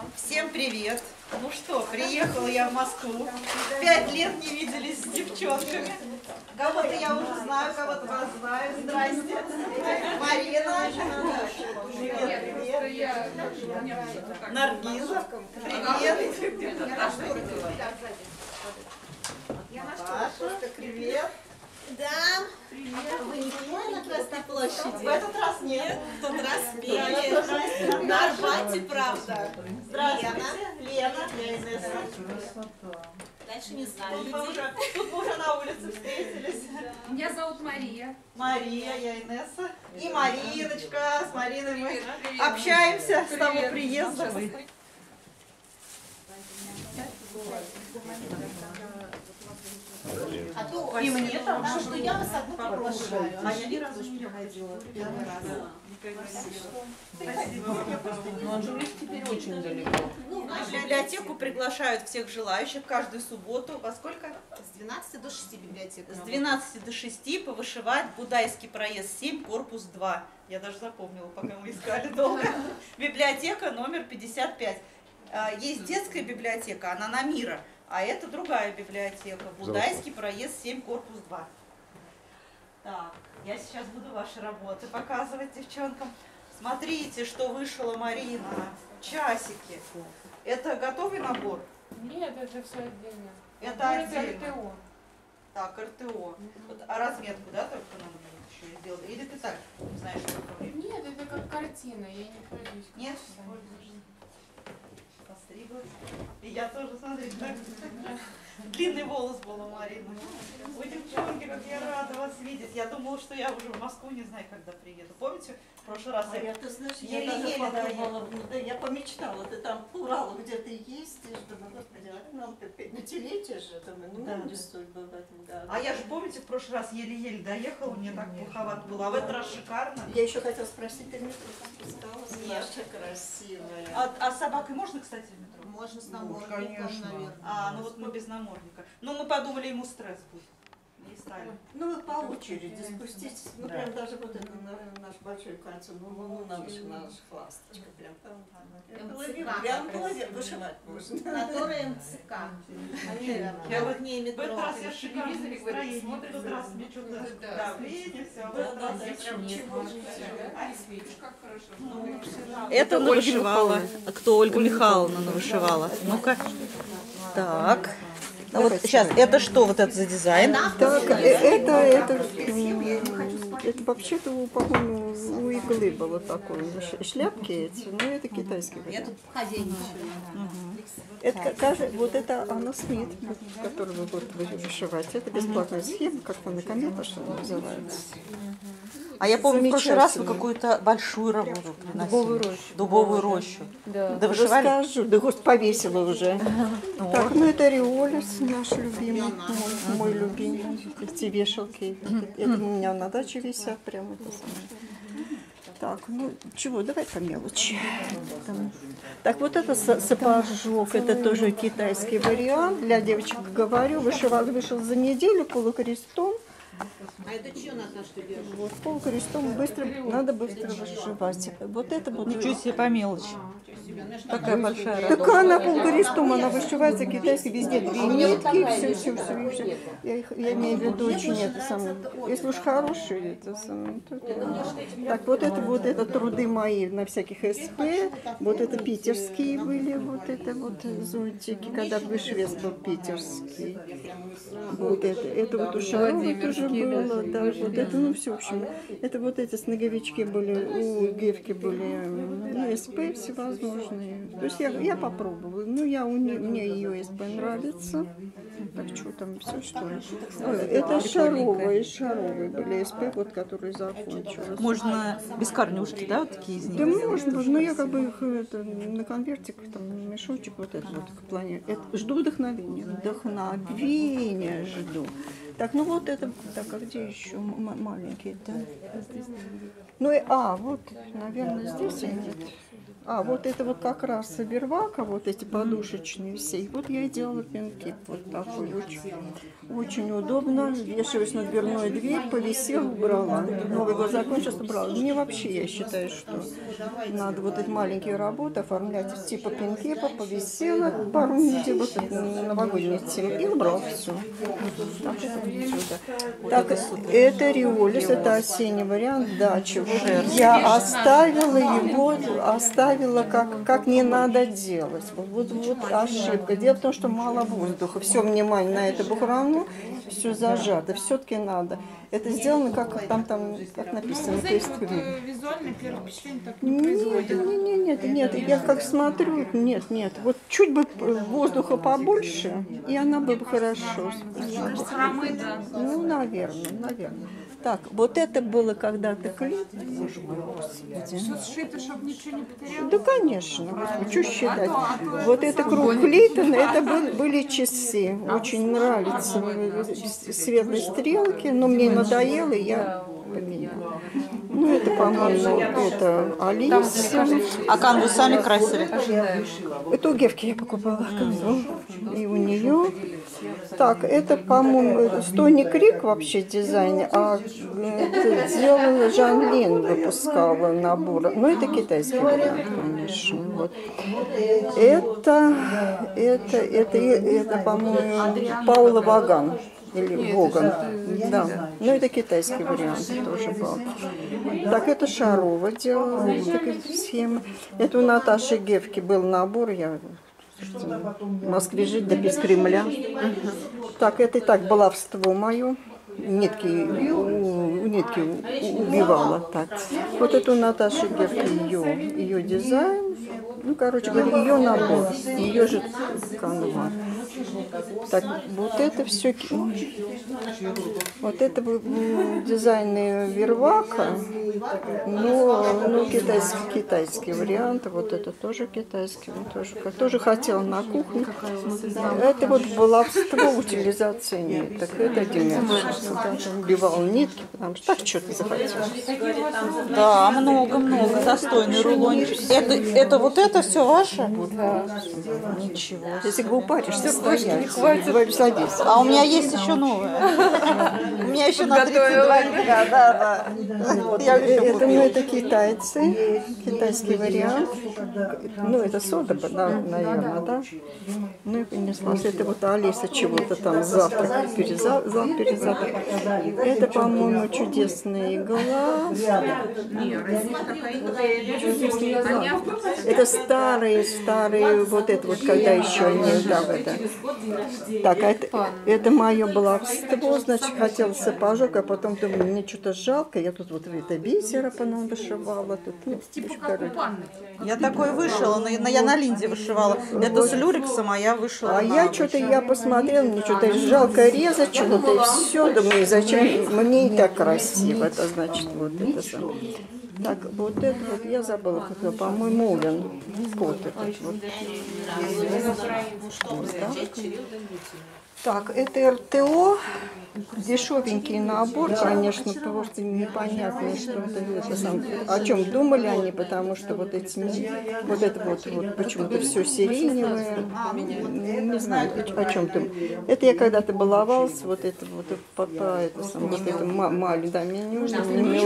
Всем привет! Ну что, приехала я в Москву. 5 лет не виделись с девчонками. Кого-то я уже знаю, кого-то вас знаю. Здрасте. Марина. Привет, привет. Наргиза. Привет. Паша, привет. Да. Привет. Вы не пели на Красной площади? В этот раз нет. В тот раз пели. На Арбате, правда. Здравствуйте. Лена. Я Инесса. Дальше не знаю. Тут мы уже на улице встретились. Меня зовут Мария. Мария, я Инесса. И Мариночка. С Мариной мы общаемся с того приезда. А то и мне там, что я вас одну приглашаю. А я ни разу не ходила. Первый раз. Но он же у них теперь очень далеко. В библиотеку приглашают всех желающих каждую субботу. Во сколько? С 12 до 6 библиотека. С 12 до 6 повышивать Будайский проезд 7, корпус 2. Я даже запомнила, пока мы искали долго. Библиотека номер 55. Есть детская библиотека, она на Мира. А это другая библиотека. Будайский проезд 7, корпус 2. Так, я сейчас буду ваши работы показывать девчонкам. Смотрите, что вышила Марина. Часики. Это готовый набор? Нет, это все отдельно. Это Набор отдельно. РТО. Так, РТО. Вот, а разметку, да, только надо будет еще сделать? Или ты так не знаешь, что такое? Нет, это как картина, я не пользуюсь. Нет? Постриглась. И я тоже, смотрите, так. Длинный волос был у Марины. Ой, девчонки, как я рада вас видеть. Я думала, что я уже в Москву не знаю, когда приеду. Помните, в прошлый раз Я, ты знаешь, я еле-еле даже подумала, доехала. да, я помечтала, ты там по Уралу где-то ездишь, думаю, господи, а нам пятилетие же, думаю, ну Да. не судьба в этом году. А я же, помните, в прошлый раз еле-еле доехала, мне так плоховато было. А в этот раз шикарно. Я еще хотела спросить, ты в метро спускалась? Наша красивая. А с собакой можно, кстати, в метро? Можно с намордником, конечно. наверное. А, ну вот мы без намордника. Ну, мы подумали, ему стресс будет. Не стали. Ну вы по очереди спуститесь, ну прям даже вот это наш большой кольцо, ну наша ласточка, прям там. МЦК. Прям вышивать можно. Которая МЦК. Я вот К ней в метро. этот раз я шикарное телевизоре, говорит, настроение. смотришь, В этот раз мне что-то давление, все. В этот раз я прям Видишь, как хорошо. Это навышивала. А кто Ольга Михайловна навышивала? Ну-ка. Так. Ну вот сейчас, это что вот это за дизайн? Так, это вообще-то, по-моему, у иглы было такое, шляпки эти, но это китайский Я вариант. тут хозяйничаю. Это, вот это Анна Смит, которую вы будете вышивать, это бесплатная схема, как-то на комета, что называется. А я помню, в прошлый раз вы Замечательно. какую-то большую работу приносили. Дубовую рощу. Дубовую рощу. Да, Довышивали? расскажу, да вот повесила уже. Так, ну это Риолис, наш любимый, мой любимый, эти вешалки. Это у меня на даче висят, прям это самое. Так, ну чего, давай по мелочи. Так, вот это сапожок, это тоже китайский вариант. Для девочек говорю, вышел за неделю полукрестом. А это чье, Наташа, ты берешь? Вот полукрестом надо быстро вышивать. Вот это вот. Ничего себе по мелочи. Такая большая Так работа. она полукрестом, она вышивается китайски, везде две нитки, все. Я имею в виду очень это самое. Если уж хорошие, это самое. Так, вот это труды мои на всяких СП, вот это питерские были, вот это вот зонтики, когда вышвес был питерский. Вот это вот у Шаровой тоже было, да, вот это, ну все, в общем, это вот эти снеговички были, у Гевки были, ну, СП всевозможные. То есть я попробовала, ну мне ее СП нравится. Так что там все что ли? Это шаровые были СП, вот которые закончились. Можно без корнюшки, да, вот такие из них? Да можно, но я как бы их на конвертик, там, мешочек вот этот вот в плане. Жду вдохновения. Вдохновения жду. Так, ну вот это, так, а где еще маленькие, да? Ну и, вот, наверное, здесь и нет. А вот это вот как раз Вервака, вот эти подушечные все. И вот я и делала пинкип. Вот такой очень удобно. Вешаюсь на дверную дверь, повисела, убрала. Новый год закончился, убрала. Мне вообще, я считаю, что надо вот эти маленькие работы оформлять типа пинкипа, повисела пару недель, вот новогодний тем, и убрала все. Так, это риолис, это осенний вариант дачи. Вот я оставила его, как не надо делать. Вот ошибка. Дело в том, что мало воздуха. Все внимание на эту бухрану, все зажато. Все-таки надо. Это сделано, как как написано. Ну, То есть, визуально первое впечатление так не производит. нет, я как смотрю, нет. Вот чуть бы воздуха побольше, и она бы хорошо. Кажется, рамы, да. Ну, наверное. Так, вот это было когда-то клей. Боже мой, Господи. Все сшито, чтобы ничего не потерялось. Да, конечно. Что считать? Вот это круг Клейтона, это были часы. Очень нравятся светлые стрелки, но мне надоело, и я поменяла. Ну, это, по-моему, это Алиса. А канву сами красили? Это у Гевки я покупала канву. И у нее. Так, это, по-моему, Стони Крик вообще дизайн, а это делала Жан Лин, выпускала набор. Ну, это китайский вариант, конечно. Вот. Это, по-моему, Паула Ваган. Или Воган, да. Ну, это китайский вариант тоже был. Так, это Шарова делала, такая схема. Это у Наташи Гевки был набор, я в Москве жить, да без Кремля. Так, это и так баловство мое. Нитки убивала. Так. Вот это у Наташи Гевки ее дизайн. Ну, короче говоря, ее набор, ее же канва. Так, вот это все, вот это дизайны Вервака, но китайский вариант, вот это тоже китайский, тоже хотела на кухне. Это вот баловство, утилизация ниток, это Дименшн, убивал нитки, потому что так что-то захотел. Да, много, достойный рулончик. Это вот это все ваше? Да. Ничего. Если бы упаришься, не хватит, садись. А у меня есть еще новое. У меня еще на 32 дня, да. Это китайцы, китайский вариант. Ну, это сода, наверное, да? Ну, и понеслась. Это вот Алиса чего-то там завтрак, перезавтрак. Это, по-моему, чудесная игла. Чудесная игла. Это старые, вот это вот, когда еще не, да, это. Так, это мое баловство, значит, хотела сапожок, а потом думаю, мне что-то жалко, я тут вот это бисера по-нам вышивала. Тут, Я такой вышила, я на линзе вышивала. Это с люрексом, а я вышила. А я посмотрела, мне что-то жалко резать, чего-то и все, думаю, зачем, мне и так красиво, это значит, вот это самое. Так, вот это вот, я забыла, как, по-моему, Улин, кот этот вот. Так, это РТО, дешевенький набор, конечно, потому что непонятно, что это сам, о чем думали они, потому что вот это вот почему-то все сиреневое, не знаю, о чем там. Это я когда-то баловалась, вот это маленькое, да, мне не нужно,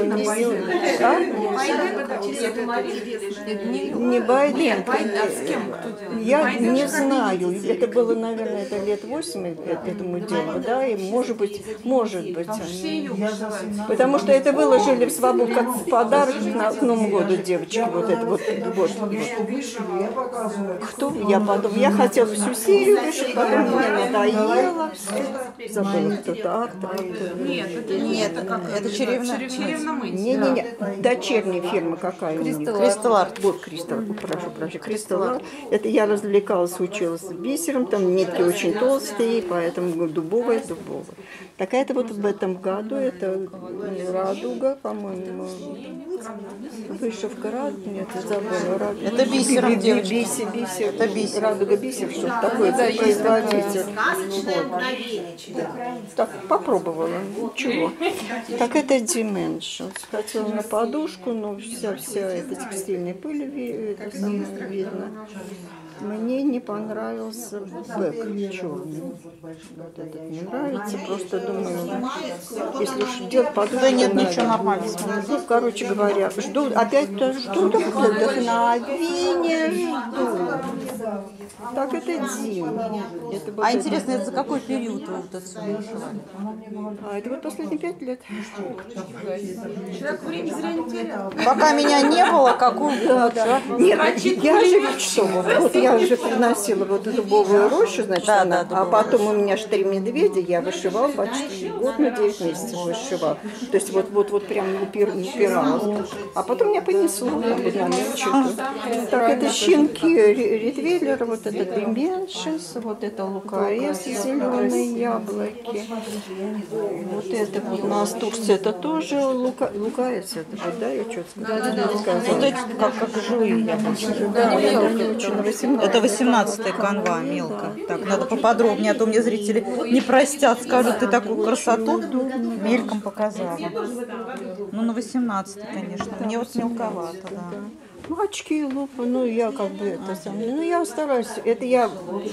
не Байден, я не знаю, это было, наверное, это лет 8 этому делу, да, и может быть, они... Потому что это выложили в свободу как подарок к Новому году девочки, вот это вот. Кто? Я подумала, я хотела всю серию решить, потом мне надоело, забыла кто-то автор. Нет, это черевна мыть. Не, дочерняя фирма какая у них? Crystal Art. Вот прошу прощения, Crystal Art. Это я развлекалась, училась бисером, там нитки очень толстые, поэтому дубовая. Так это вот в этом году, это радуга, по-моему, вышивка радуга, нет, я забыла, радуга. Это бисером, девочки. Бисер, это бисер, радуга бисер, что такое, это производитель. Вот. Так, попробовала, ничего. Так это Dimensions, хотела на подушку, но вся эта текстильная пыль видно. Мне не понравился бэк черный. Вот этот не нравится, просто думаю, если уж делать подушку, Да нет, надо. ничего, нормально. Ну, короче говоря, жду, опять-то жду вдохновения, жду. Так это день. Это вот А это. интересно, это за какой период вы вот это всё вышивали? А это вот последние 5 лет. Человек время зря не терял. Пока меня не было, какую Да. Нет, я же что, вот я уже приносила вот дубовую рощу, значит, Да, она, да, а потом у меня же 3 медведя, я вышивала почти год, на 9 месяцев вышивала. То есть вот прям упиралась. А потом меня понесло на мелочи. Так, это щенки Ритвейлера, вот это Деменшис, вот это лукаес, зеленые яблоки. Вот это вот на Турции, это тоже лукаес, это вот, да, я что-то сказала. Вот эти как живые яблочки. Да, они очень 18. Это 18-я канва, мелко. Так, надо поподробнее, а то мне зрители не простят, скажут, ты такую красоту мельком показала. Ну, на 18-й, конечно. Мне вот мелковато, да. Ну, очки, лупа, ну, я как бы это самое, ну, я стараюсь, это я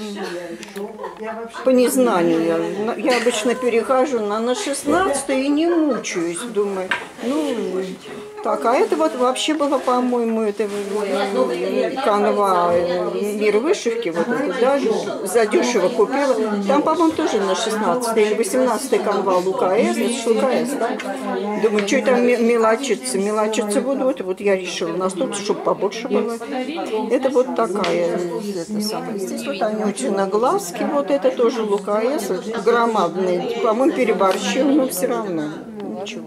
по незнанию, я обычно перехожу на 16 и не мучаюсь, думаю, ну, так, а это вот вообще было, по-моему, это канва «Мир вышивки», вот это, да, задешево купила, там, по-моему, тоже на 16 или 18 канва лукаес, это ж лукаес, да, думаю, что там мелочиться буду, вот я решила наступить, чтобы побольше было. Это вот такая, это самое. Здесь вот они очень на глазки, вот это тоже лукаес, громадный, по-моему, переборщил, но все равно ничего.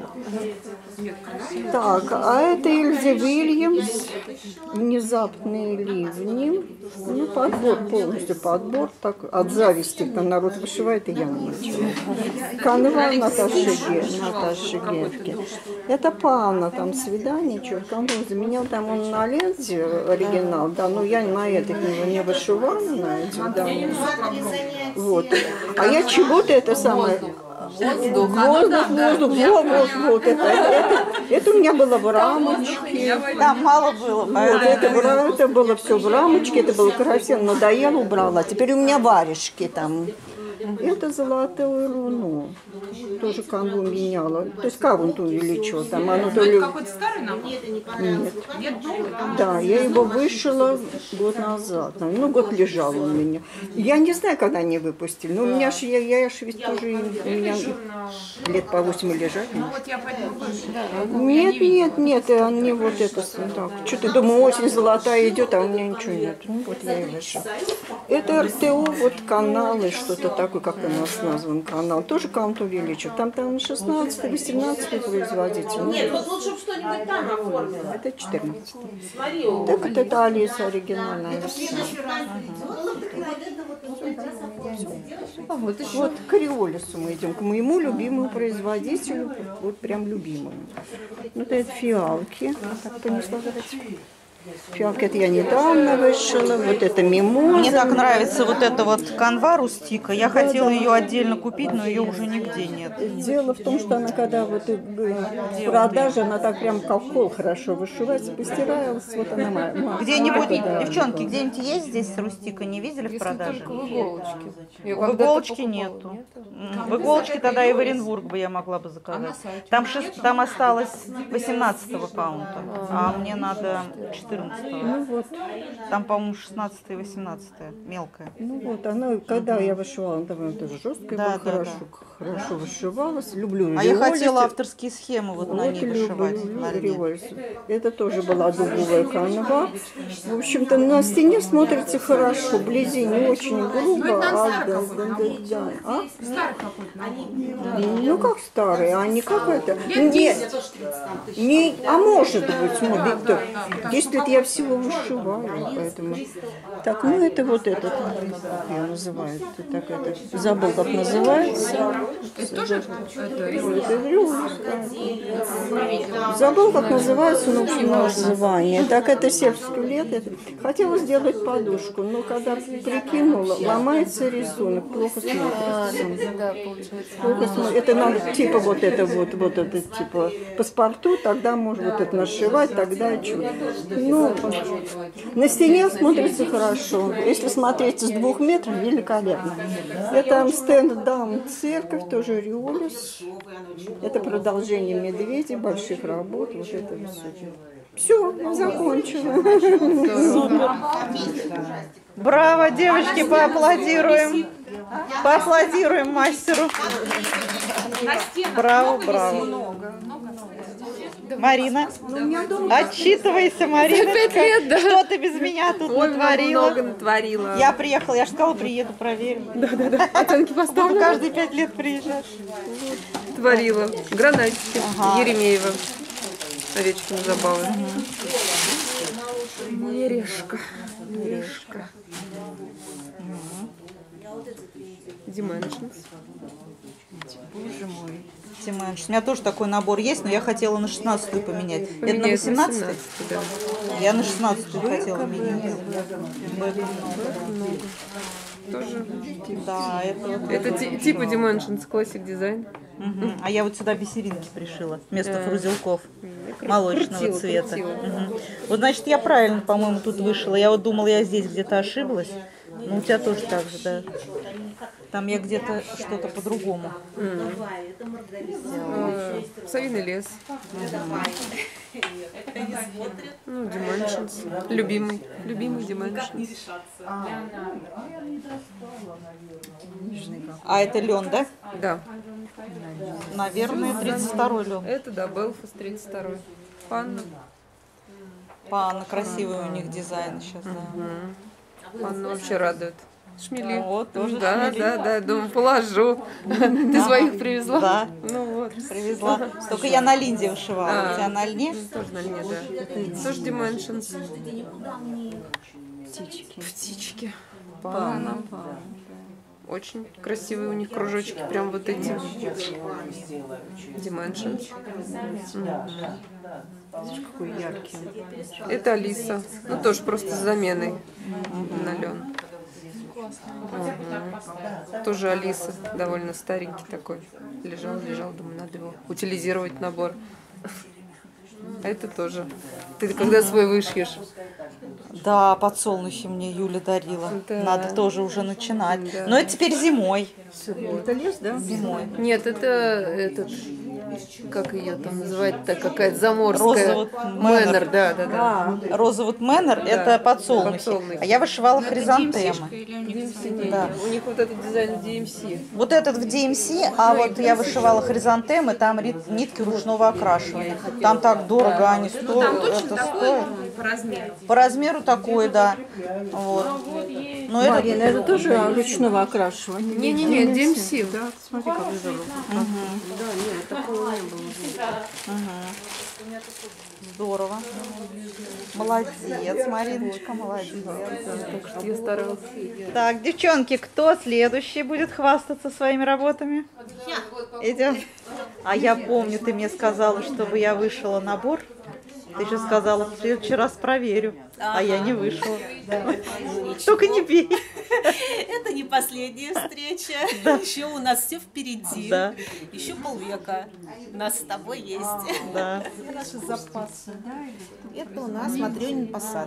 Так, а это Эльза Вильямс, внезапные ливни, ну, подбор, полностью подбор, так, от зависти, там народ вышивает, и я ничего. Канва Наташи Гетки. Это Панна, там свидание, что канву заменял, там он на ленте оригинал, да, но я на этих не вышивала, на этих, да. Вот. А я чего-то это самое... Воздух, это у меня было в рамочке. Там мало было. Вот, это было все в рамочке, это было красиво, надоело, убрала. Теперь у меня варежки там. Это золотое руно. Тоже канву меняла. То есть кавунт увеличила. Там оно то ли... Какой-то старый нам? Нет. Нет, новый? Да, я его вышила год назад. Ну, год лежал он у меня. Я не знаю, когда они выпустили. Но у меня же, я же ведь тоже, у меня лет по 8 лежат. Ну вот я поэтому выше. Нет, они вот это, так. Что-то, думаю, осень золотая идет, а у меня ничего нет. Ну, вот я и вышила. Это РТО, вот каналы, что-то такое, как у нас назван канал. Тоже кант увеличил. Там 16-18 производитель. Нет, вот лучше бы что-нибудь там оформила. Это 14. Смотри, Так вот это Алиса оригинальная. Вот к Риолису мы идем, к моему любимому производителю, вот прям любимому. Вот это фиалки, так понесла говорить. Фиалки это я недавно вышила, вот это мимоза. Мне так нравится вот эта вот канва рустика. Я хотела ее отдельно купить, но ее уже нигде нет. Дело в том, что она когда вот в продаже, она так прям как кол хорошо вышивается, постиралась, вот она моя. Где-нибудь, Да, девчонки, да. где-нибудь есть здесь рустика? Не видели в продаже? Только в иголочке. В иголочке нету. В иголочке тогда и в Оренбург бы я могла бы заказать. Там осталось 18-го каунта, а мне надо 14-го. Ну вот. Там, по-моему, 16 и 18 мелкая. Ну вот, она, когда я вышивала, она довольно тоже жесткая, Да, была, да, хорошо вышивалась. Люблю А я Риолис. хотела авторские схемы вот на ней вышивать. на льне. Риолис. Это тоже была дубовая канва. В общем-то, на стене смотрится хорошо, вблизи не очень грубо. Да. А? Старый какой-то. Ну как старый, а не как это? Нет, не, а может быть, ну, Виктор, 10 лет я всего вышиваю, поэтому. Так, ну это вот этот, как я называю, так это, забыл, как называется. Это тоже это Забыл, как называется, но название. Так это сербский лет. Хотела сделать подушку, но когда прикинула, ломается рисунок, плохо смотрится. да, получается. Плохо смотрится. Это надо типа вот это типа паспорту, тогда можно вот это нашивать, тогда чудо. Ну, на стене смотрится хорошо. Если смотреть с 2 метров, великолепно. Это Амстердам церковь, тоже Риолис. Это продолжение медведей, больших работ. Вот это все, я закончила. Браво, девочки, поаплодируем. Поаплодируем мастеру. Браво, браво. Марина, отчитывайся, Марина. 5 лет, да. Что ты без меня тут натворила? Много натворила. Я приехала, я же сказала, приеду, проверю. Да. Оценки Буду поставлю. каждые 5 лет приезжать. Творила. Гранатики. Еремеева. Овечкина забавы. Мережка. Dimensions. Боже мой. У меня тоже такой набор есть, но я хотела на 16-ю поменять. Это на Поменяют 18-й? да. Я на 16-ю хотела менять. Тоже. Да, это вот. Это типа Dimensions Classic Design. Мгм. А я вот сюда бисеринки пришила вместо фрузелков молочного Крутила, цвета. крутила. Мгм. Вот значит я правильно, по-моему, тут вышла. Я вот думала, я здесь где-то ошиблась. Но у тебя тоже так же, да. Там я где-то что-то по-другому. Совиный лес. Ну, Dimensions. Любимый Dimensions. А это лен, да? Да. Наверное, 32-й лен. Это, да, Белфас 32. Панна. Панна, красивый у них дизайн сейчас, да. Панна вообще радует. Шмели. Вот, тоже да, шмели. да, думаю, положу. Ты своих привезла? Да. Ну вот. Привезла. Только я на линзе вышивала. У тебя на льне? Тоже на льне, да. Тоже Dimensions. Птички. Панна. Очень красивые у них кружочки, прям вот эти. Dimensions. Какой яркий. Это Алиса. Ну, тоже просто с заменой на лен. Тоже Алиса. Довольно старенький такой. Лежал, думаю, надо его утилизировать набор. А это тоже. Ты когда свой вышьешь? Да, подсолнухи мне Юля дарила. Да. Надо тоже уже начинать. Да. Но это теперь зимой. Это лес, да? Зимой. Нет, это этот, как ее там называть-то, какая-то заморская. Розовый Мэннер. Мэннер, да. Розовый Мэннер – это подсолнухи. Подсолнухи. А я вышивала хризантемы. Да. У них вот этот дизайн DMC. Вот этот в DMC, а вот я вышивала хризантемы, там нитки ручного окрашивания. Там так дорого они стоят. Это стоит. По размеру такой, да. Вот. Но это Марина, это тоже ручного окрашивания? Не-не-не, DMC. Да, смотри, как здорово. здорово. Молодец, Мариночка, молодец. Я старалась. Так, девчонки, кто следующий будет хвастаться своими работами? Идем. А я помню, ты мне сказала, чтобы я вышила набор. Ты еще сказала, в следующий раз проверю. А я не вышла. Только не бей. Это не последняя встреча. Еще у нас все впереди. Да. Еще полвека. У нас с тобой есть. Да. Наши запасы, да? Это у нас Матрёнин посад.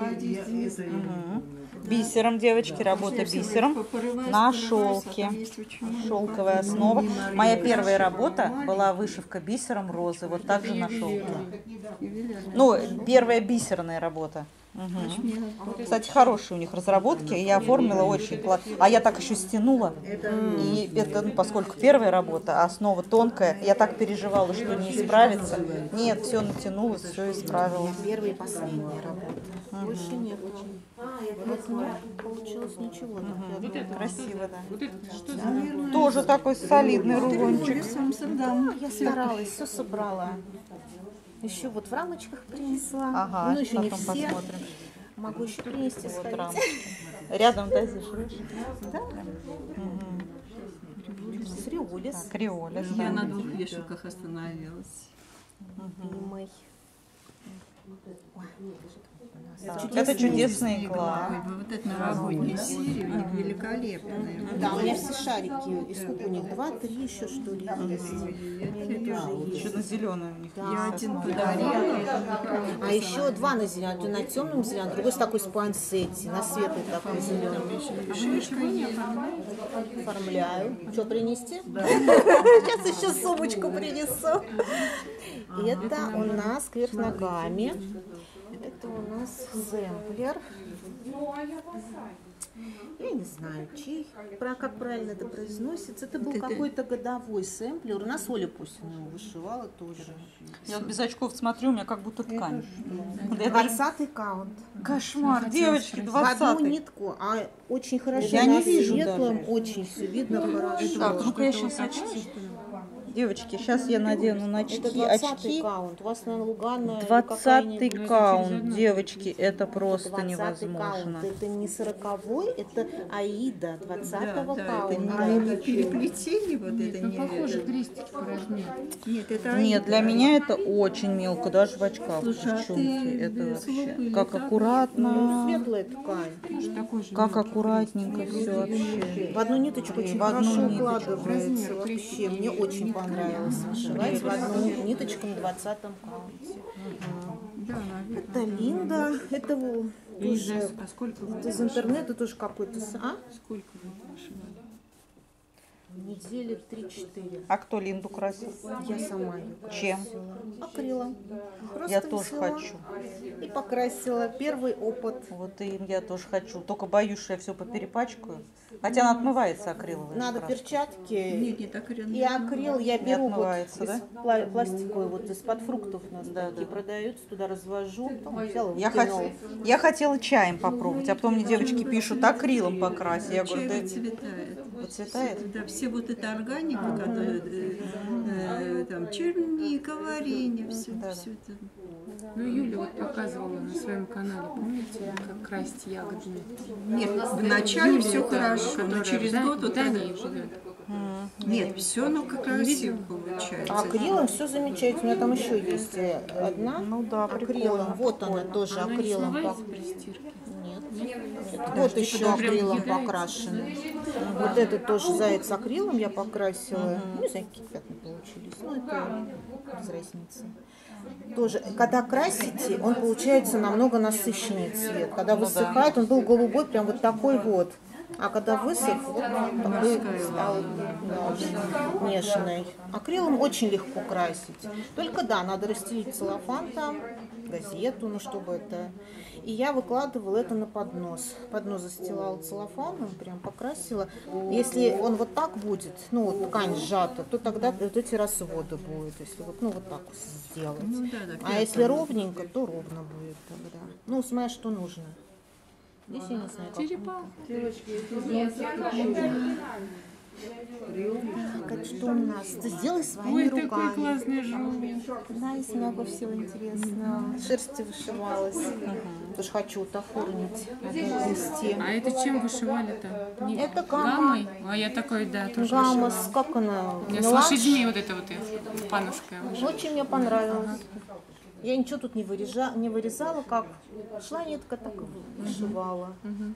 Бисером, девочки, работа бисером на шелке. Шелковая основа. Моя первая работа была вышивка бисером розы. Вот так же на шелке. Ну, первая бисерная работа. Угу. Кстати, хорошие у них разработки. Я оформила очень классно. А я так еще стянула. И это, ну, поскольку первая работа, а основа тонкая, я так переживала, что не исправится. Нет, все натянулось, все исправилось. Первая и последняя работа. Больше нет. Получилось ничего. Красиво, да. Тоже такой солидный рулончик. Я старалась, все собрала. Еще вот в рамочках принесла. Ага, ну, еще не потом все. посмотрим. Могу еще принести. Вот сходить. рамочки. Рядом, да, здесь? Да. Риолис. Криолис, Я на да. 2 вешалках остановилась. Любимый. Это чудесная игла. Ой, вот эта новогодняя серия, у них великолепная. Да, у меня все шарики. И сколько у них? 2-3 еще что ли есть. Еще на зеленый у них. Я один подарила. А еще 2 на зеленом. Один на темном зеленом, другой с такой с пуансетти, на светлый такой зеленый. Оформляю. Что принести? Сейчас еще сумочку принесу. Это у нас кверх ногами. Это у нас сэмплер. Я не знаю, чей, как правильно это произносится. Это был какой-то годовой сэмплер. У нас Оля Пусина его вышивала тоже. Я вот без очков смотрю, у меня как будто ткань. 20-й каунт. Кошмар, девочки, В одну 20-й. нитку, а очень хорошо Я на не вижу светлом, даже. очень все видно хорошо. Так, ну-ка я сейчас очки. Девочки, сейчас я надену на очки. Это 20-й Очки. каунт. У вас, наверное, Лугана или 20-й какая-нибудь. каунт, девочки, это просто 20-й невозможно. каунт. Это не 40-й, это Аида 20-го Да, каунта. это переплетение, вот это Ну, не похоже, крестики по размеру. Нет, это Нет, для меня это очень мелко, даже в очках. Слушай, а девчонки. ты Это без лупы вообще или как так? аккуратно, Светлая ткань. Такой же как мелкий аккуратненько все вообще. В одну ниточку очень В одну хорошо ниточку. укладывается. Размер Вообще, мне очень понравилось вышивать в одну ниточку на 20-м каунте. Да, наверное. Это Линда, это тоже А сколько вы? это из интернета тоже какой-то. Сколько вы вышивали? Недели 3-4. А кто Линду красил? Я сама ее Чем? красила. Акрилом. Просто Я тоже взяла хочу. И покрасила. Первый опыт. Вот и я тоже хочу. Только боюсь, что я все поперепачкаю. Хотя она отмывается акриловой. Надо краской. перчатки. Нет, нет, акрил. И акрил я беру вот отмывается, из пластиковый, вот из-под фруктов у нас Да, такие да. продаются, туда развожу. Там взяла, Я, выкинула. я хотела чаем попробовать, а потом мне девочки пишут, акрилом покрась. Я говорю, да Выцветает. выцветает. Да, все вот эта органика, которая там черника, варенье, все, Да, да. все это. Ну, Юля вот показывала на своем канале, помните, как красить ягодами? Нет, вначале все Юля, хорошо, но которая через в год вот Дании это... живет. Нет, все, ну как красиво получается. А акрилом все замечательно. У меня там еще есть одна. Ну да, Акрилом. прикольно. Вот она тоже Она не акрилом. смывается при стирке? Нет. Вот еще акрилом покрашенный. Вот этот тоже заяц акрилом я покрасила. Не знаю, какие пятна получились. Ну, это без разницы. Тоже, когда красите, он получается намного насыщеннее цвет. Когда высыхает, он был голубой, прям вот такой вот. А когда высох, вот такой стал нежный. Акрилом очень легко красить. Только да, надо расстелить целлофан там, газету, ну чтобы это. И я выкладывала это на поднос. Поднос застилала целлофаном, прям покрасила. Если он вот так будет, ну вот ткань сжата, то тогда вот эти разводы будут. Если вот, ну вот так вот сделать. Ну, да, да, А если ровненько, то ровно будет тогда. Ну, смотря что нужно. Здесь я не знаю, как. Черепаху. Так, это что у нас? Ты сделай своими Ой, такой руками. классный жук. Да, есть много всего интересного. Шерсти вышивалась. Тоже хочу вот оформить. Надо ввести. А это чем вышивали-то? Не Это гамма. гаммой? А я такой, да, тоже Гамма, вышивала. как она? У меня с Меланж. лошадьми вот это вот пановская вышивала. Очень мне понравилось. Я ничего тут не вырезала, как шла нитка, так и вышивала.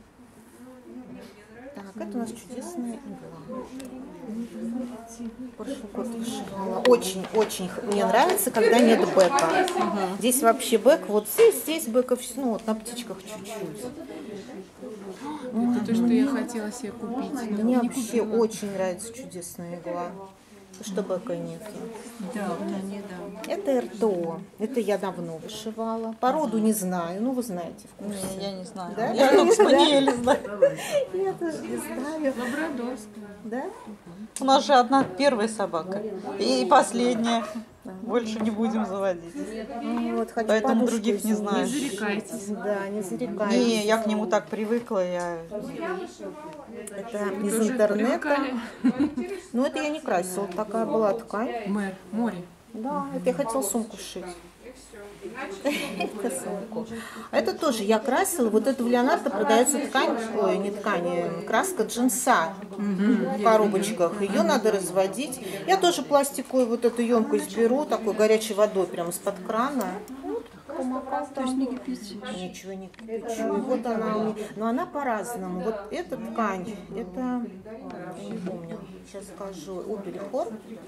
Так, это у нас чудесная игла. Прошлый год вышивала. Очень мне нравится, когда нет бэка. Здесь вообще бэк, вот здесь бэка, ну вот на птичках чуть-чуть. Это то, что я хотела себе купить. но Мне не вообще купила. очень нравится чудесная игла. Что бэка нет. Да, вот они, да. Это РТО. Это я давно вышивала. Породу не знаю, ну вы знаете в курсе. Не, я не знаю. Да? Я только спаниели знаю. Я тоже не знаю. Лабрадорская. Да? У нас же одна первая собака и последняя. Больше не будем заводить. Ну, вот, хочу Поэтому подушку других не из- знаю. Не зарекайтесь. Да, не зарекаюсь. Не, я к нему так привыкла, я... Это из Тоже интернета. привыкали? Ну, это я не красила. Такая была ткань. Мэр, море. Да, это я хотела сумку сшить. Это сумку. А это тоже я красила. Вот это в Леонардо продается ткань, ой, не ткань, краска джинса в коробочках. Ее надо разводить. Я тоже пластиковую вот эту емкость беру, такой горячей водой прямо из-под крана. То есть не кипятишь? Ничего не кипячу. И вот она у меня. Но она по-разному. Вот эта ткань, это, я не помню, сейчас скажу, Уберихор.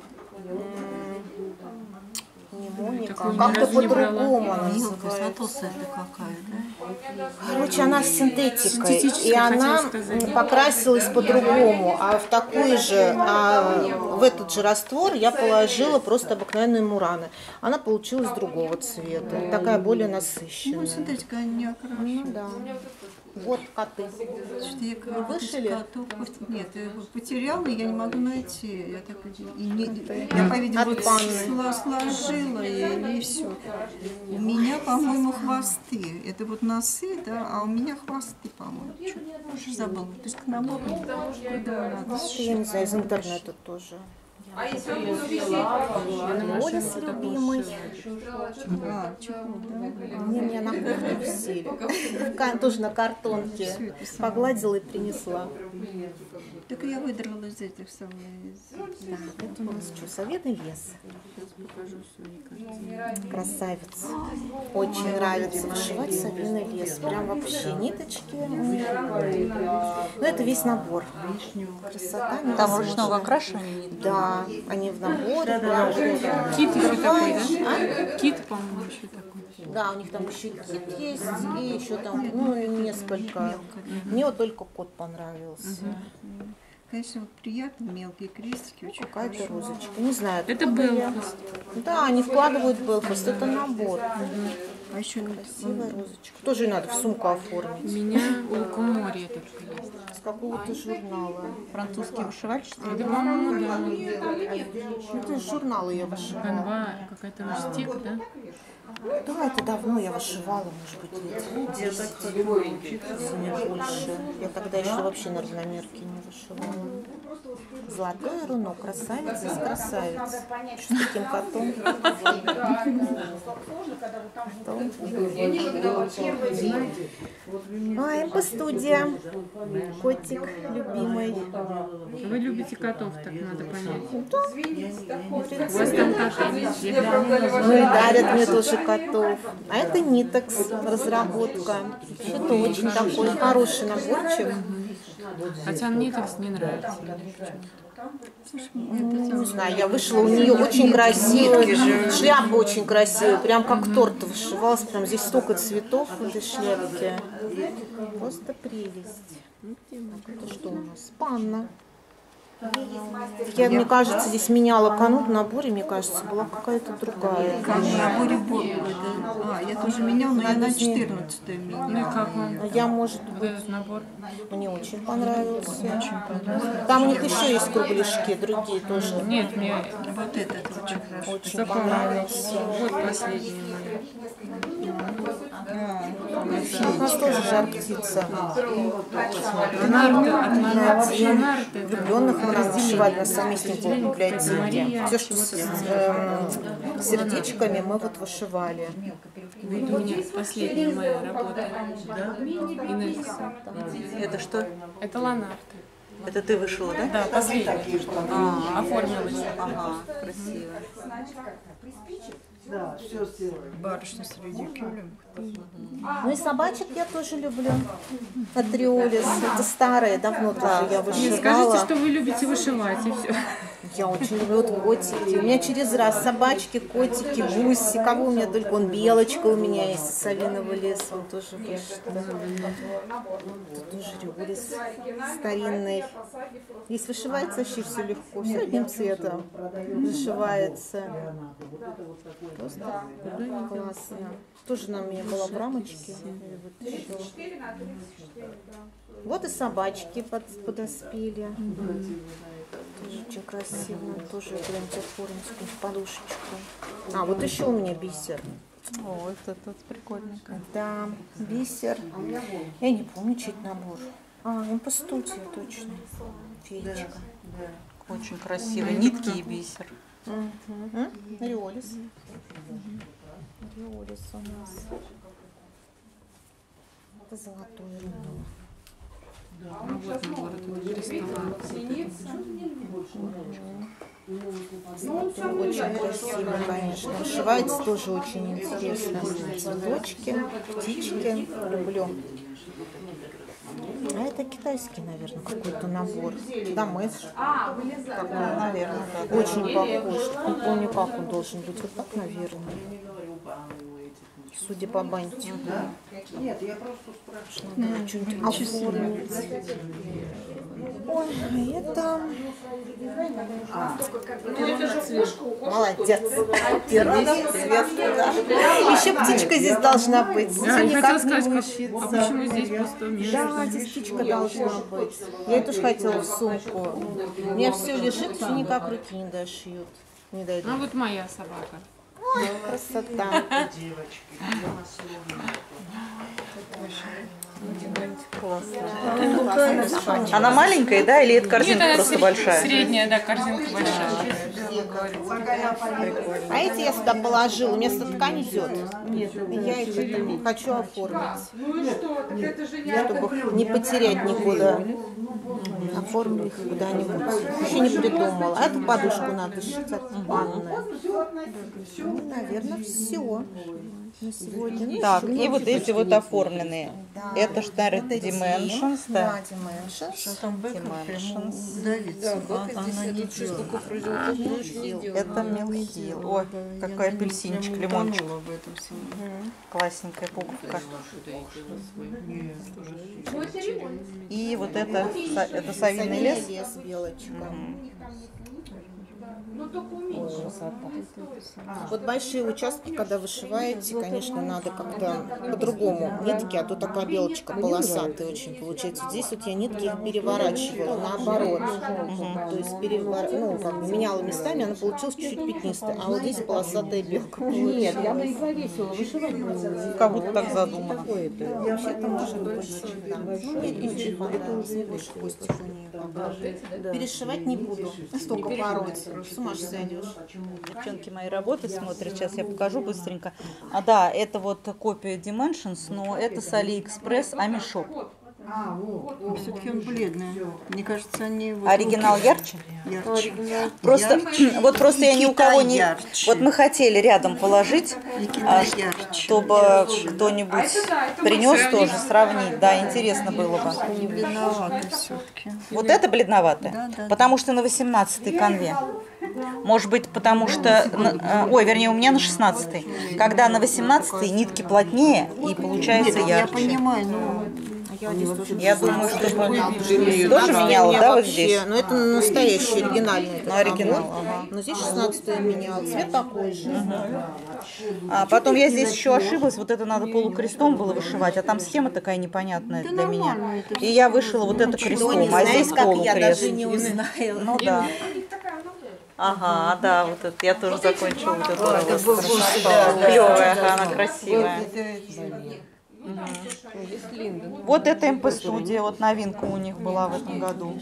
Не Моника, Такую ни как-то разу не брала. по-другому она называется. Короче, она с синтетикой, Синтетическая, и она хотела сказать. покрасилась по-другому, а в такой же, в этот же раствор я положила просто обыкновенные мураны. Она получилась другого цвета, такая более насыщенная. Ну, синтетика не окрашена. Ну да. Вот коты. Что я как бы Вышили? котов нет, я его потеряла, и я не могу найти. Я так и не, я, по-видимому, От ванны. сложила и все. У меня, по-моему, хвосты. Это вот носы, да, а у меня хвосты, по-моему. Что уже забыла. То есть к набору куда надо. Я не знаю, из интернета тоже. Олес любимый. А, чехол, да. Мне меня на кухню висели. Тоже на картонке. Погладила и принесла. Так я выдрала из этих самых. Да, это у нас что, советный лес. Красавец. Очень нравится вышивать совиный лес. Прям вообще ниточки. Ну, это весь набор. Красота. Там ручного окрашивания нет? Да, они в наборе. Прям. Кит еще такой, да? А? Кит, по-моему, еще такой. Да, у них там еще кит есть, и еще там, ну, несколько. Мне вот только кот понравился. Конечно, вот приятно, мелкие крестики, очень Какая-то хорошо. розочка. Не знаю. Это откуда был. я. Да, они вкладывают Белфаст, это набор. А еще Красивая розочка. Тоже надо в сумку У оформить. меня у Лукоморья такой есть. С какого-то журнала. Французские вышивальщицы? Это, по-моему, да. Это из журнала я вышивала. Канва, какая-то рустик, да? Да, это давно я вышивала, может быть, лет 10, если не больше. Я тогда еще вообще на равномерке не вышивала. Золотое руно, красавица из красавиц. Что с таким котом? А, МП-студия. Котик любимый. Вы любите котов, так надо понять. В У вас принципе, там коты есть? ну и дарят мне тоже котов. А это Нитекс разработка. Это очень такой хороший наборчик. Хотя мне так не нравится. Ну, не знаю, я вышла у нее очень красивая, шляпа очень красивая, прям как торт вышивалась, прям здесь столько цветов в этой шляпке. Просто прелесть. Так, это что у нас? Панна. Я, мне кажется, здесь меняла канут в наборе, мне кажется, была какая-то другая. Как в наборе я тоже меняла, но я на 14 Ну и меняла. как вам А я, может вот быть, этот набор? мне очень понравился. Там у них еще есть кругляшки, другие тоже. Нет, мне Вот этот очень хорошо. Очень понравился. вот последний. У нас тоже жар птица. Леонардо. Влюбленных мы надо вышивать на совместнику в библиотеке. Все, что с сердечками, мы вот вышивали. Вот у меня последняя моя работа. Инесса. Это что? Это Леонардо. Это ты вышила, да? Да, последняя. Оформилась. Ага, красиво. Барышня с редикюлем. Ну и собачек я тоже люблю. Атриолис. Это старые, давно тоже я Скажите, вышивала. что вы любите вышивать, и все. Я очень люблю вот котики. У меня через раз собачки, котики, гуси. Кого у меня только? Он белочка у меня есть из совиного леса. Он тоже вышит. Тут тоже рюрис старинный. Здесь вышивается вообще все легко. Все одним цветом вышивается. Просто классно. Тоже на меня была в рамочке. Я вытащила. Вот и собачки подоспели. Тоже очень красиво. Тоже прям оформить с подушечкой. А, вот еще у меня бисер. О, это прикольно. Да, бисер. Я не помню, чей это набор. А, МП-студия, точно. Феечка. Очень красиво. Нитки и бисер. Риолис. Флорис у нас. Это золотое руно. Ну вот набор этого кристалла. Очень красиво, конечно. Вышивается тоже очень интересно. Цветочки, птички. Люблю. А это китайский, наверное, какой-то набор. Дамэш. Наверное, да. Очень похож. Не помню, как он должен быть. Вот так, наверное. Судя по бантику. Нет, я просто спрашиваю. Надо что-нибудь оформить. Ой, это... Молодец. Первый цвет. Еще птичка здесь должна быть. Да, я Никак хотела не сказать, мучиться. а почему здесь пустое место? Да, здесь птичка должна быть. Я это уж хотела в сумку. У меня все лежит, все никак руки не дошьют. Не дойдут. А вот моя собака. Ой, красота. Она маленькая, да, или это корзинка Нет, она просто большая? средняя, да, корзинка большая. А эти я сюда положила. Вместо ткани идет. Я их это хочу оформить. Чтобы не потерять никуда. Оформлю их куда-нибудь. Еще не придумала. А эту подушку надо сшить от ванны. Ну, наверное, все на сегодня. Ну, Так, еще и вот много эти вот оформленные. Да. Это что, наверное, Вот эти. Dimensions, Да, да? Dimensions. Dimensions. Давится. Это Милхил. Ой, какой апельсинчик, лимончик. Классненькая пуговка. И вот это совиный лес. Белочка. Вот большие участки, когда вышиваете, конечно, надо как-то по-другому нитки, а то такая белочка полосатая очень получается. Здесь вот я нитки их переворачивала наоборот. То есть как бы меняла местами, она получилась чуть-чуть пятнистая. А вот здесь полосатая белка. Нет, я бы их завесила, вышивать было. Как будто так задумано. Вообще-то может быть, да. Ну, мне очень понравилось, больше Костик у нее пока. Перешивать не буду, столько пороть. С ума же сойдешь. Девчонки мои работы смотрят, сейчас я покажу быстренько. А да, это вот копия Dimensions, но это с AliExpress Амишоп. Все-таки он бледный. Мне кажется, они... Вот Оригинал ярче? ярче. Просто, вот просто я ни у кого не... ярче. Вот мы хотели рядом положить, Ярче. чтобы кто-нибудь принес тоже, сравнить. Да, интересно было бы. Не бледновато все-таки. Вот это бледновато? Да. Потому что на 18-й конве. Может быть, потому что... Ой, вернее, у меня на 16-й. Когда на 18-й нитки плотнее и получается Я ярче. понимаю, но... Я думаю, что тоже Да, меняла, у меня да, вот вообще, здесь? ну это настоящий, оригинальный. этот оригинал, набор. ага. Но здесь 16-й менял, цвет такой же. А потом я здесь еще ошиблась, вот это надо полукрестом было вышивать, а там схема такая непонятная для меня. И я вышила вот это Кто не крестом, а знает, здесь как я, полукрест. даже не узнаю. Ну да. Ага, да, вот это я тоже закончила вот эту работу. Клевая, она красивая. Вот это МП-студия, вот новинка у них была в этом году.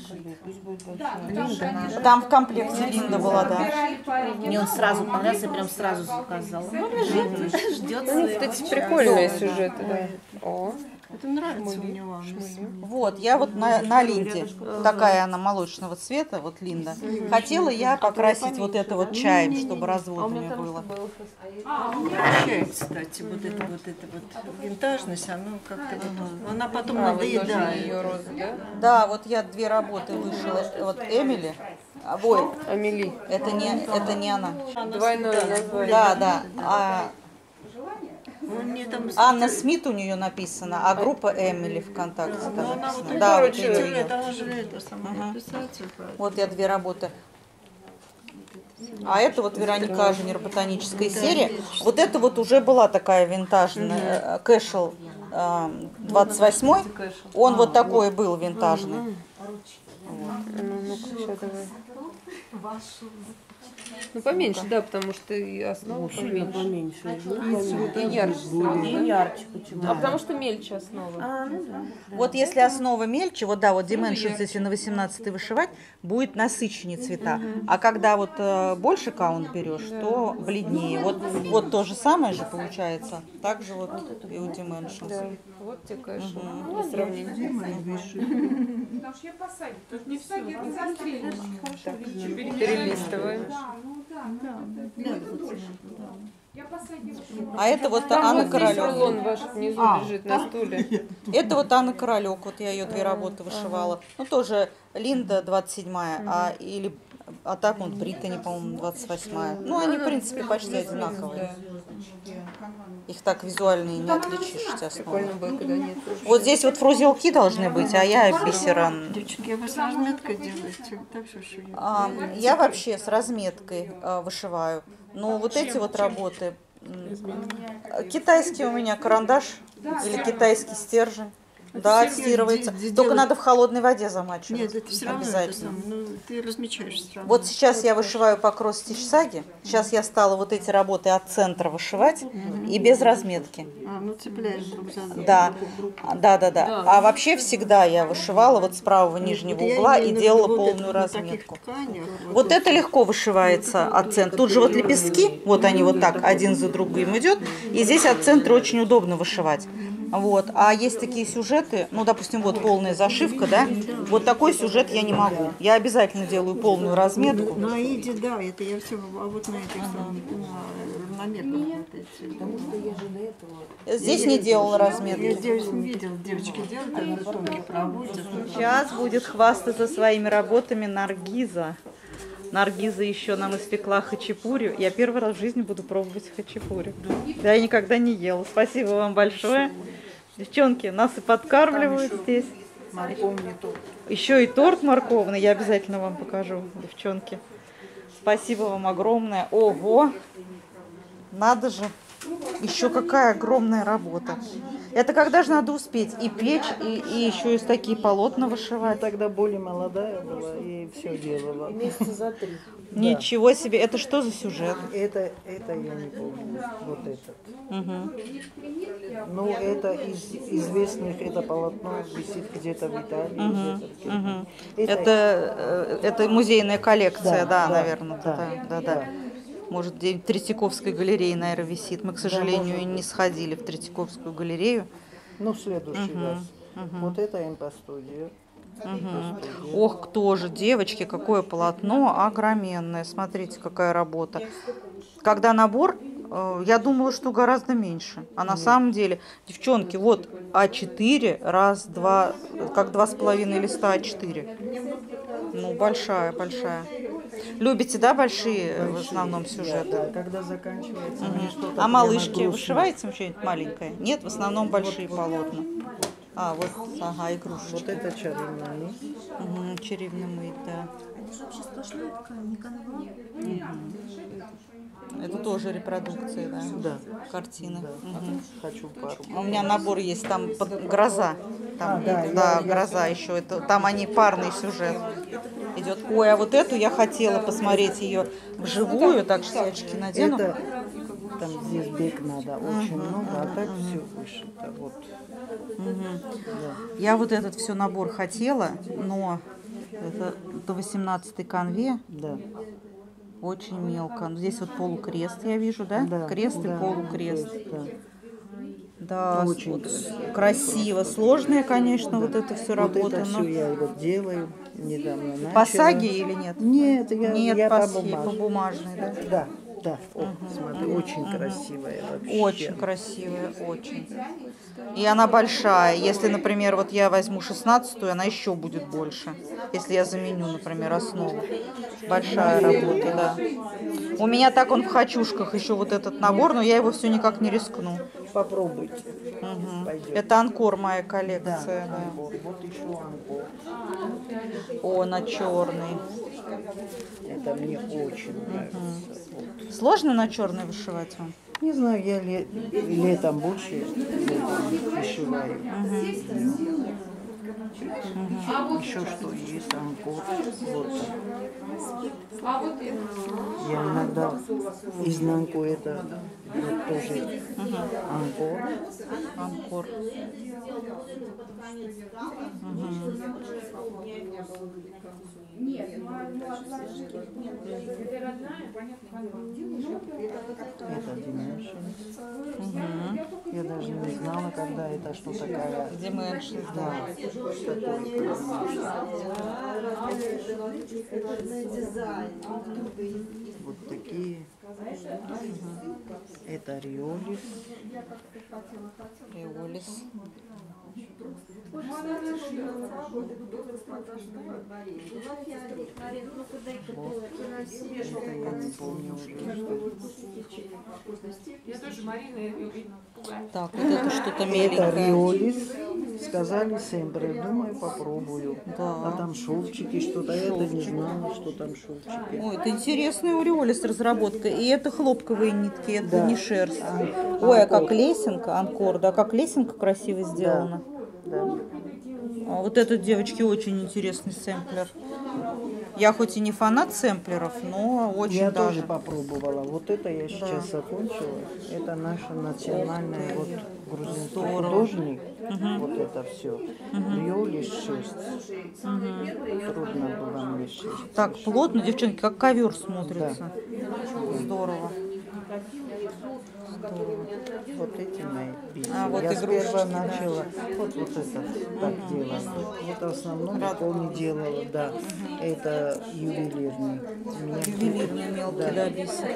Там в комплекте Линда была, да. Мне он сразу понравился, я прям сразу заказала. Ну, лежит, ждет своего. Кстати, прикольные сюжеты, да. О, Это нравится у него. Вот, я вот на Линде, такая она молочного цвета, вот Линда. Хотела я покрасить вот это вот чаем, чтобы разводами было. Чай, кстати, вот эта вот винтажность, она как-то вот, она потом надоедает. ее розы, да? Да, вот я две работы вышила. Вот Эмили, ой, Амели. это не она. Двойное название. Да. А Мне там Анна Смит у нее написано, а группа Эмили ВКонтакте там написано. Да, вот короче, это её. она же это самое писатель. Вот я две работы. А это вот Вероника Аженер, ботаническая серия. Вот это вот уже была такая винтажная. Кэшел 28-й. Он вот такой был винтажный. Ну-ка, сейчас давай. Ну, поменьше, да, потому что и основа поменьше. И ярче. И ярче почему? А потому что мельче основа. Ну да. Вот если основа мельче, вот да, вот Dimensions, если на 18 вышивать, будет насыщеннее цвета. А когда вот больше каунт берешь, то бледнее. Вот то же самое же получается. Так же вот и у Dimensions. Да. Вот тебе, конечно, для сравнения. Потому что я по саге. Тут не в саге, это застрелено. Перелистываем. Я по саге. А это вот Там Анна вот здесь Королёв. рулон ваш внизу лежит на стуле. Это вот Анна Королёк, вот я ее две работы вышивала. Ну тоже Линда 27-я, а так вот Британи, по-моему, 28-я. Ну они, в принципе, почти одинаковые. Их так визуально и не отличишь основы. Прикольно было, когда нет. Вот здесь вот фрузелки должны быть, а я бисером. Девочки, а вы с разметкой делаете? Так все шьете? Я вообще с разметкой вышиваю. Но вот эти вот работы, китайский у меня карандаш или китайский стержень. Да, отстирывается. Только надо в холодной воде замачивать. Нет, это все равно это обязательно. самое. Ну, ты размечаешь сразу. Вот сейчас я вышиваю по кросс-стич саги. Сейчас я стала вот эти работы от центра вышивать и без разметки. Ну цепляешь друг за друга. Да, да. А вообще всегда я вышивала вот с правого нижнего угла и делала полную разметку. Вот это легко вышивается от центра. Тут же вот лепестки, вот они вот так один за другим идет, и здесь от центра очень удобно вышивать. Вот. А есть такие сюжеты, ну, допустим, вот полная зашивка, да, вот такой сюжет я не могу. Я обязательно делаю полную разметку. На Аиде, да, это я все, а вот на этих на равномерных вот эти. Здесь не делала разметки. Я видела, девочки делают, они тонкие проводят. Сейчас будет хвастаться своими работами Наргиза. Наргиза еще нам испекла хачапурю. Я первый раз в жизни буду пробовать хачапурю. Да, я никогда не ела. Спасибо вам большое. Девчонки, нас и подкармливают здесь. Морковный торт. Еще и торт морковный. Я обязательно вам покажу, девчонки. Спасибо вам огромное. Ого! Надо же. Еще какая огромная работа. Это когда же надо успеть и печь, и еще и такие полотна вышивать. Тогда более молодая была и все делала. Месяца за 3. Ничего себе. Это что за сюжет? Это я не помню. Вот этот. Угу. Ну, это из известных, это полотно висит где-то в Италии. Это музейная коллекция, да, Да, наверное. да. Да. Может, где-нибудь в Третьяковской галерее, наверное, висит. Мы, к сожалению, не сходили в Третьяковскую галерею. Ну, в следующий раз. Вот это импостудия. Ох, тоже, девочки, какое полотно огроменное. Смотрите, какая работа. Когда набор, я думала, что гораздо меньше. А на самом деле, девчонки, вот А4, раз, два, как 2,5 листа А4. Ну, большая. Любите, да, большие в основном сюжеты? Да, когда заканчивается. А малышки вышиваете что-нибудь маленькое? Нет, в основном большие полотна. А, вот, ага, игрушечки. Вот это чарівна нить. Чарівна мить, да. Это же вообще сплошная ткань, не канва. Это тоже репродукции, да? Да. Картины. Хочу пару. У меня набор есть, там гроза. Там, да, гроза еще. Это, там они парный сюжет идет. Ой, а вот эту я хотела посмотреть ее вживую, так что я очки надену. Это там здесь бег надо очень много, а так все вышито. Вот. Я вот этот все набор хотела, но это до 18-й конве. Да. Очень мелко. Здесь вот полукрест я вижу, да? Да, Крест и да, полукрест. да. Да, Очень вот красиво. Сложная, конечно, вот это все Вот работа. это но все я вот делаю недавно. по начала. саге или нет? Нет, Нет, я по по бумажной. бумажной, да? Да. О, смотри, очень красивая вообще. Очень красивая, очень. И она большая. Если, например, вот я возьму 16-ю, она еще будет больше. Если я заменю, например, основу. Большая работа, да. У меня так он в хочушках еще вот этот набор, но я его все никак не рискну. Попробуйте. Пойдет. Это анкор моя Да, коллекция. Да. анкор. Вот еще анкор. О, на черный. Это мне очень нравится. Вот. Сложно на черный вышивать вам? Не знаю, я летом больше вышиваю. Еще что есть, анкор. Вот. Я иногда изнанку это вот тоже анкор. Анкор. Это Dimensions. Я даже не знала, когда это, что такая. Dimensions, да. Вот такие. Это Риолис. Риолис. Это я не помню уже. Так, вот это что-то Это меленькое. Риолис. Сказали Сембре, думаю, попробую. Да. А там шовчики, что-то. Это не знала, что там шовчики. Ой, это интересная у Риолис разработка. И это хлопковые нитки, это Да. не шерсть. А, Ой, а анкор. как лесенка, анкор, да, как лесенка красиво сделана. Да. А вот этот, девочки, очень интересный сэмплер. Я хоть и не фанат сэмплеров, но очень Я даже. тоже попробовала. Вот это я сейчас закончила. Это наша национальная вот грузинский художник. Вот это все. Риолис 6. Трудно было мне 6. Так, плотно, девчонки, как ковер смотрится. Здорово. Вот эти мои бисеры. А, вот я игрушечки, сперва да. начала вот это так делала. Вот в основном не делала, да. Это ювелирный. Ювелирный мелкий, да, бисер.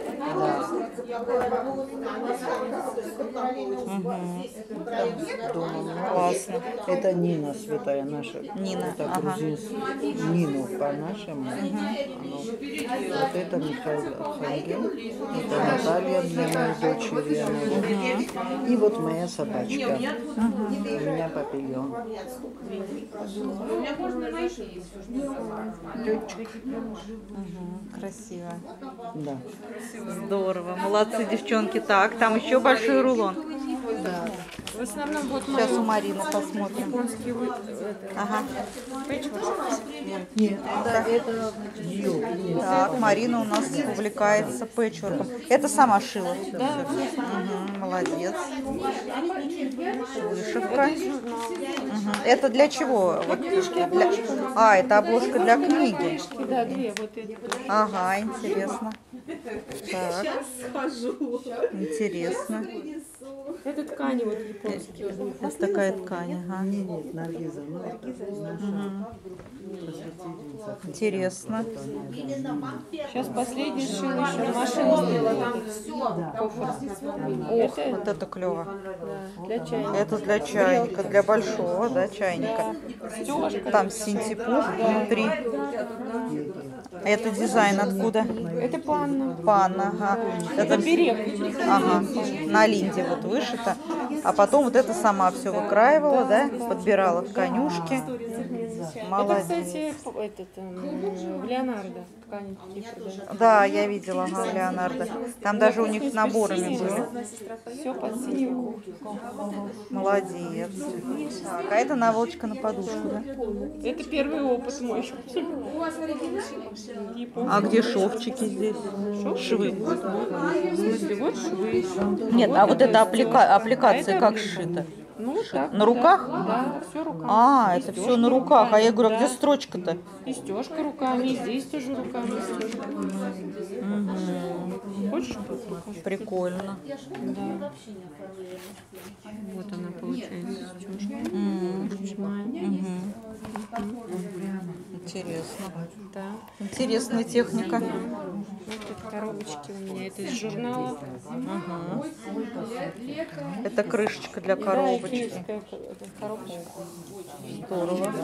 Дома много. Классно. Это Нина, святая наша. Нина, Это ага. грузинский. Нину по-нашему. Вот это Михаил Архангел. Это Наталья для моей дочери. Она. И вот моя собачка. У меня папильон. Красиво. Да. Здорово. Молодцы, девчонки. Так, там еще большой рулон. Да. В основном вот Сейчас у Марины посмотрим. японские Ага. Нет, это ее. Так, Марина у нас увлекается пэтчворком. Это сама шила? Да. Молодец. Вышивка. Это для чего? Вот для... А, это обложка для книги. Да, две вот эти. Ага, интересно. Так. Интересно. Это ткани вот японские. Это такая ткань. Ага. Нет, Наргиза. Ну, это наша просветительница. Интересно. Сейчас последний шил еще машина сделала там кофр. Ох, вот это клево. Для чая. Это для чайника, для большого, да, чайника. Там синтепух внутри. Это дизайн откуда? Это панна. Панна, ага. Это берег. Ага, на линде вот вышито. А потом вот это сама все выкраивала, да, подбирала тканюшки. Это, Молодец. кстати, в Леонардо ткани такие продают. Да, я видела, ага, Леонардо. Там даже у них наборами были. Все под синенькую. Молодец. Так, а это наволочка на подушку, да? Это первый опыт мой. А где шовчики здесь? Швы. В смысле, вот швы. Нет, а вот эта аппликация это как сшита? Ну, так. На руках? Да, все руками. А, это все на руках. А я говорю, а где строчка-то? И стежка руками, и здесь тоже руками стежка. Хочешь покажу? Прикольно. Да. Вот она получается стежка. Интересно. Да. Интересная техника. Вот тут коробочки у меня. Это из журналов. Это крышечка для Да, коробочки. киевская коробочка. Здорово.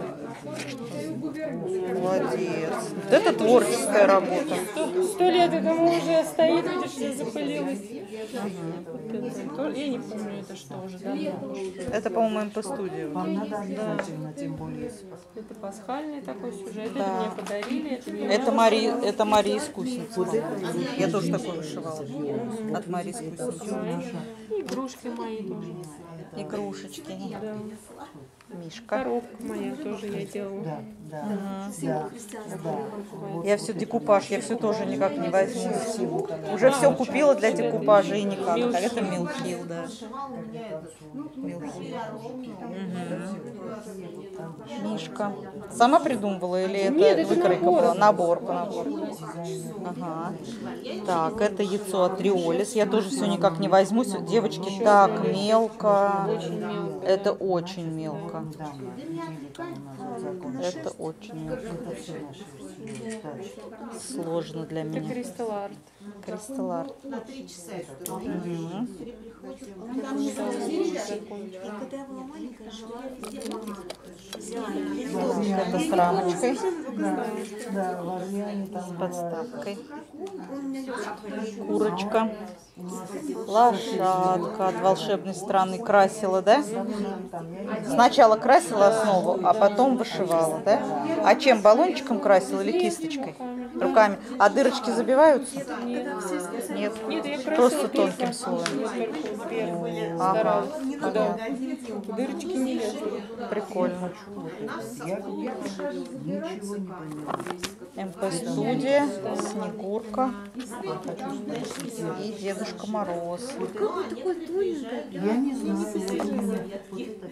Молодец. Вот это творческая работа. 100 лет этому уже стоит, видишь, все запылилось. Вот это тоже. Я не помню, это что уже давно. Это, по-моему, МП-студия. Вам надо обязательно, тем более. Это пасхальный такой сюжет. Да. Это мне подарили. Это, не Это Мария Искусница. Я тоже такое вышивала. От Марии Искусницы. И игрушки мои тоже. Игрушечки. Да. Мишка. Коробка моя тоже я делала. Да, да, да, да. Вот Я все декупаж, я все тоже никак не возьму. Уже все купила для декупажа и никак. А это Милхил, да. Мишка. Сама придумывала или это Нет, это выкройка набор. была? Набор по набору. Ага. Так, это яйцо от Риолис. Я тоже все никак не возьму. Девочки, так мелко. Это очень мелко. Это очень мелко. Сложно для Это меня. Crystal Art. Кристалл арт. Это с рамочкой, да, в Орлене там с подставкой. Курочка. Лошадка от волшебной страны. Красила, да? Сначала красила основу, а потом вышивала, да? А чем? Баллончиком красила или кисточкой? Руками. А дырочки забиваются? Нет. Нет, я Просто красила тонким только слоем. сверху Ага. старалась. Да. Дырочки не лезли. Прикольно. я ничего не поняла. МП Студия, Снегурка и Дедушка Мороз. Я не знаю, вот это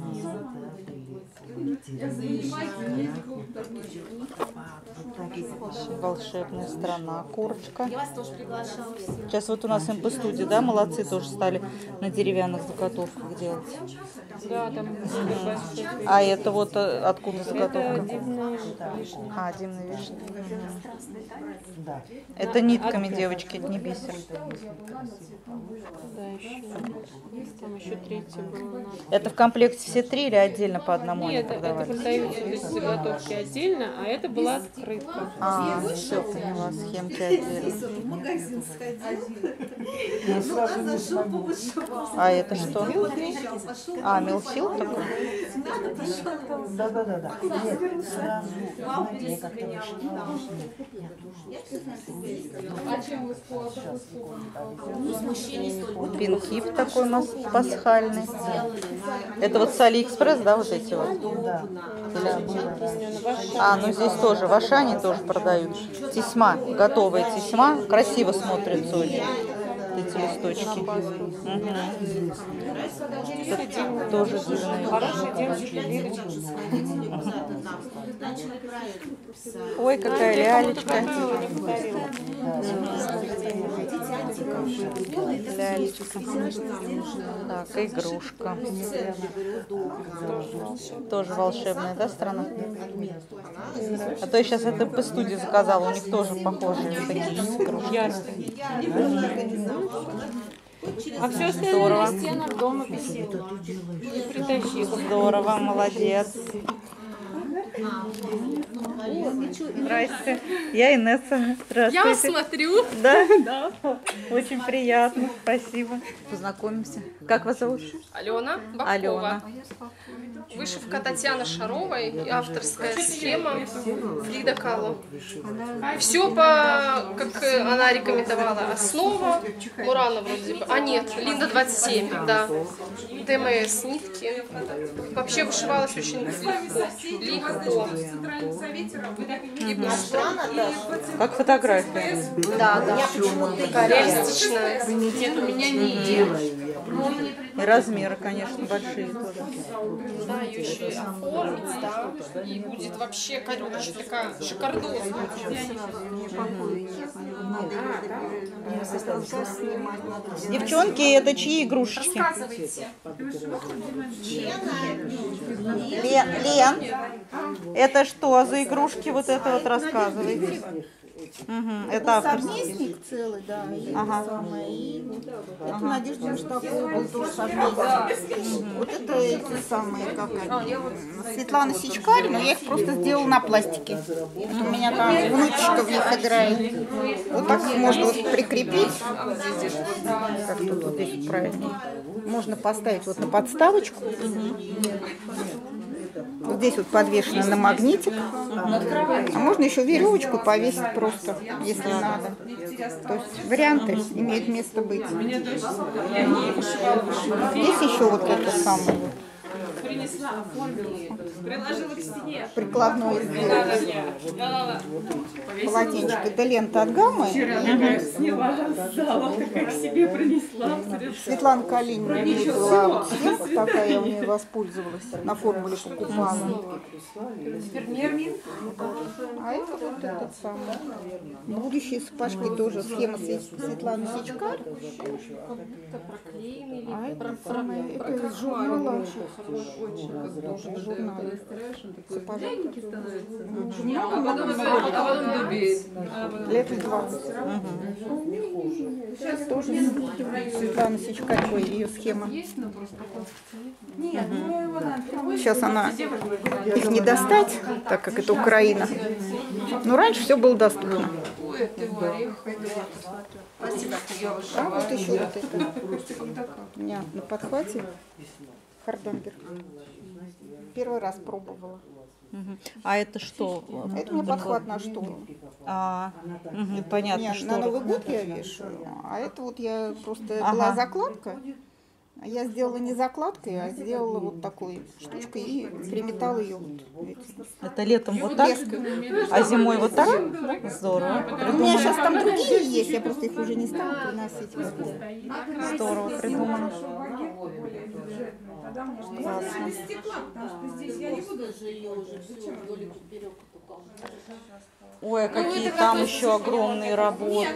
Волшебная страна. Курочка. Сейчас вот у нас МП Студия, да, молодцы, тоже стали на деревянных заготовках делать. Да, там большой. А это вот откуда Это заготовка? дивная вишня. А, дивная вишня. да. Это нитками, девочки, это не бисер. Да, еще. Там еще третья была. Это в комплекте все три или отдельно по одному они Нет, это продавали? продаются эти заготовки отдельно, а это была открытка. А, все, поняла, схемки отдельно. В магазин сходил. Я сразу не смогу. А это что? А, Милхил такой? Да. Нет, сразу. Знаете, я как-то вышла. Пинкип такой пасхальный. Это вот с Алиэкспресс, да, вот эти вот? Да. А, ну здесь тоже, в Ашане тоже продают. Тесьма, готовая тесьма. Красиво смотрится очень. Эти листочки. Это тоже дивная. Хорошая девочка, Лидочка. Ой, какая лялечка. Лялечка. Так, игрушка. Тоже волшебная, да, страна? А то я сейчас это по студии заказала, у них тоже похожие такие игрушки. А все остальное Здорово. на стенах дома висело. И притащила. Здорово, молодец. Здрасте, я Инесса. Здравствуйте. Я вас смотрю. Да? Да. Очень приятно, спасибо. Познакомимся. Как вас зовут? Алена Бабкова. Алена. Вышивка Татьяны Шаровой и авторская схема Лида Кало. Все по, как она рекомендовала, основа Мурана вроде бы. А нет, Линда 27, да. ДМС, нитки. Вообще вышивалась очень легко. И быстро. Как фотография. Да, да. Реалистичная. И размеры, конечно, большие тоже. Да, ее еще и оформить, да, и будет вообще корючка такая шикардозная. Девчонки, это чьи игрушечки? Рассказывайте. Лен, это что за игрушки? Вот это вот рассказывайте. Угу, это авторский. Совместник целый, да. И Ага. это самое, и это Надежда Муштакова был тоже совместник. Вот это эти самые, как они, Светлана Сичкарь, но я их просто сделала на пластике. Вот у меня там внучка в них играет. Вот так можно вот прикрепить. Как тут вот здесь правильнее. Можно поставить вот на подставочку. Вот здесь вот подвешено на магнитик. А можно еще веревочку повесить просто, если надо. То есть варианты имеют место быть. Здесь еще вот это самое. Приложила к стене. Прикладной Да. полотенчик. Это лента от гаммы. Сняла, сдала, как себе принесла. Светлана Калинина у нее была вот схемка такая, я у нее воспользовалась. На формуле покупала. А это вот этот самый. Будущие сапожки тоже схема Светланы Сичкарь. А это самое, это из журнала. Журнал. Сапожок. Лет 20. Сейчас тоже Светлана Сичкарь, ее схема. Сейчас она их не достать, так как это Украина. Но раньше все было доступно. А вот еще вот это. У меня на подхвате Хардангер. Первый раз пробовала. А это что? Это у меня подхват на штору. Понятно, На Новый год я вешаю. А это вот я просто была закладка. Я сделала не закладкой, а сделала вот такой штучкой и приметала ее. Вот это летом вот так, а зимой вот так? Здорово. У меня сейчас там другие есть, я просто их уже не стала приносить. Здорово придумано. Ой, какие там еще огромные работы.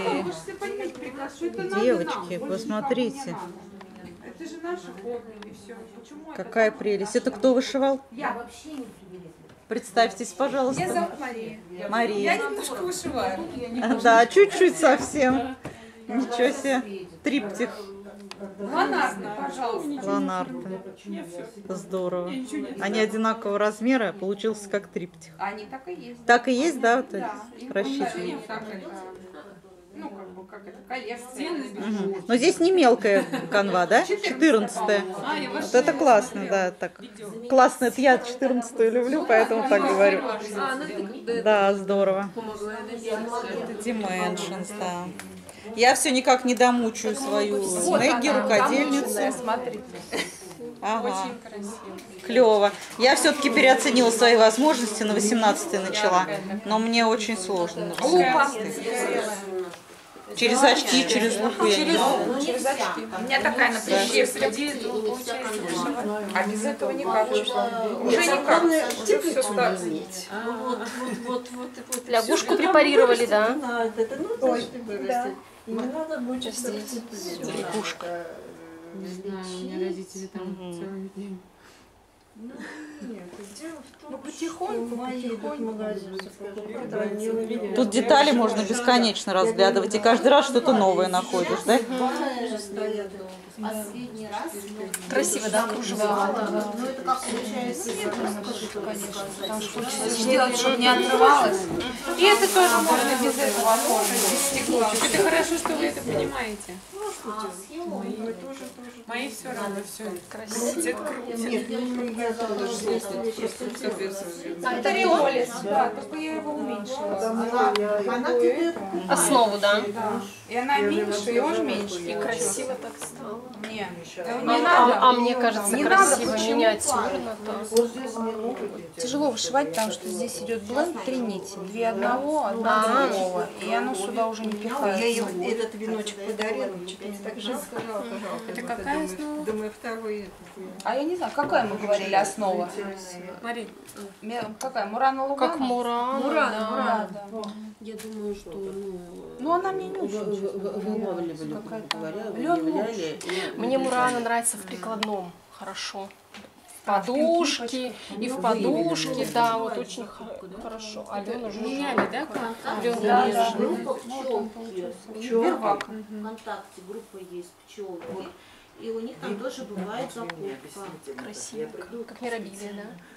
Девочки, посмотрите. Это же наши помнили все. Какая прелесть. Это кто вышивал? Я. Представьтесь, пожалуйста. Меня зовут Мария. Мария. Я немножко вышиваю. Да, чуть-чуть совсем. Ничего себе. Триптих. Ланарна, пожалуйста. Ланарта. Здорово. Они одинакового размера, получился как триптих. Они так и есть. Так и есть, да? Вот Да. рассчитаны. Ну, как это, коллекция. Но здесь не мелкая канва, да? 14-я. Вот это классно, да. Так. Классно, это я 14-ю люблю, поэтому так говорю. Да, здорово. Это Dimensions, да. Я все никак не домучаю свою Мэгги, рукодельницу. Смотрите. Ага. Очень красиво. Клево. Я все-таки переоценила свои возможности, на 18-й начала, но мне очень сложно на 18-й. Через очки, через лупу я не могу. Через очки. У меня такая на плече среди получается вышивать. А без этого никак. Уже никак. Уже все так. Лягушку препарировали, да? Не надо мучиться. Лягушка. Не знаю, у меня родители там целый день. Ну, потихоньку, магазин. Тут детали можно бесконечно разглядывать, и каждый раз что-то новое находишь, да? Красиво, да, кружево? Ну, это как получается. Потому что хочется сделать, чтобы не отрывалось. И это тоже можно без этого оформить, без стекла. Это хорошо, что вы это понимаете. Мои все равно все крутят. Нет, я Это риолис, да, только я его уменьшила. Основу, да? И она меньше, и он меньше. И красиво так стало. Нет, не надо. А мне кажется, Не красиво, надо, миниатюрно. Тяжело вышивать, потому что здесь идет бленд, 3 нити. 2 одного, 1 другого. И оно сюда уже не пихается. Я ей этот веночек подарила, что-то мне так жалко, жалко. Это какая основа? Думаю, второй. А я не знаю, какая мы говорили основа? Смотри. Какая? Мурана Лугана? Как Мурана. Мурана, да. Я думаю, что Ну, она мне не очень. вылавливали, Какая-то говоря, Лён выявляли. Мне Мурана нравится в прикладном. Хорошо. В подушке, и в подушке, да, вот очень хорошо. А Лёна уже Меняли, да? Лёна нежная. Группа пчел ВКонтакте, группа есть пчелы. И у них там тоже бывает закупка. Красиво, как мирабилия, да?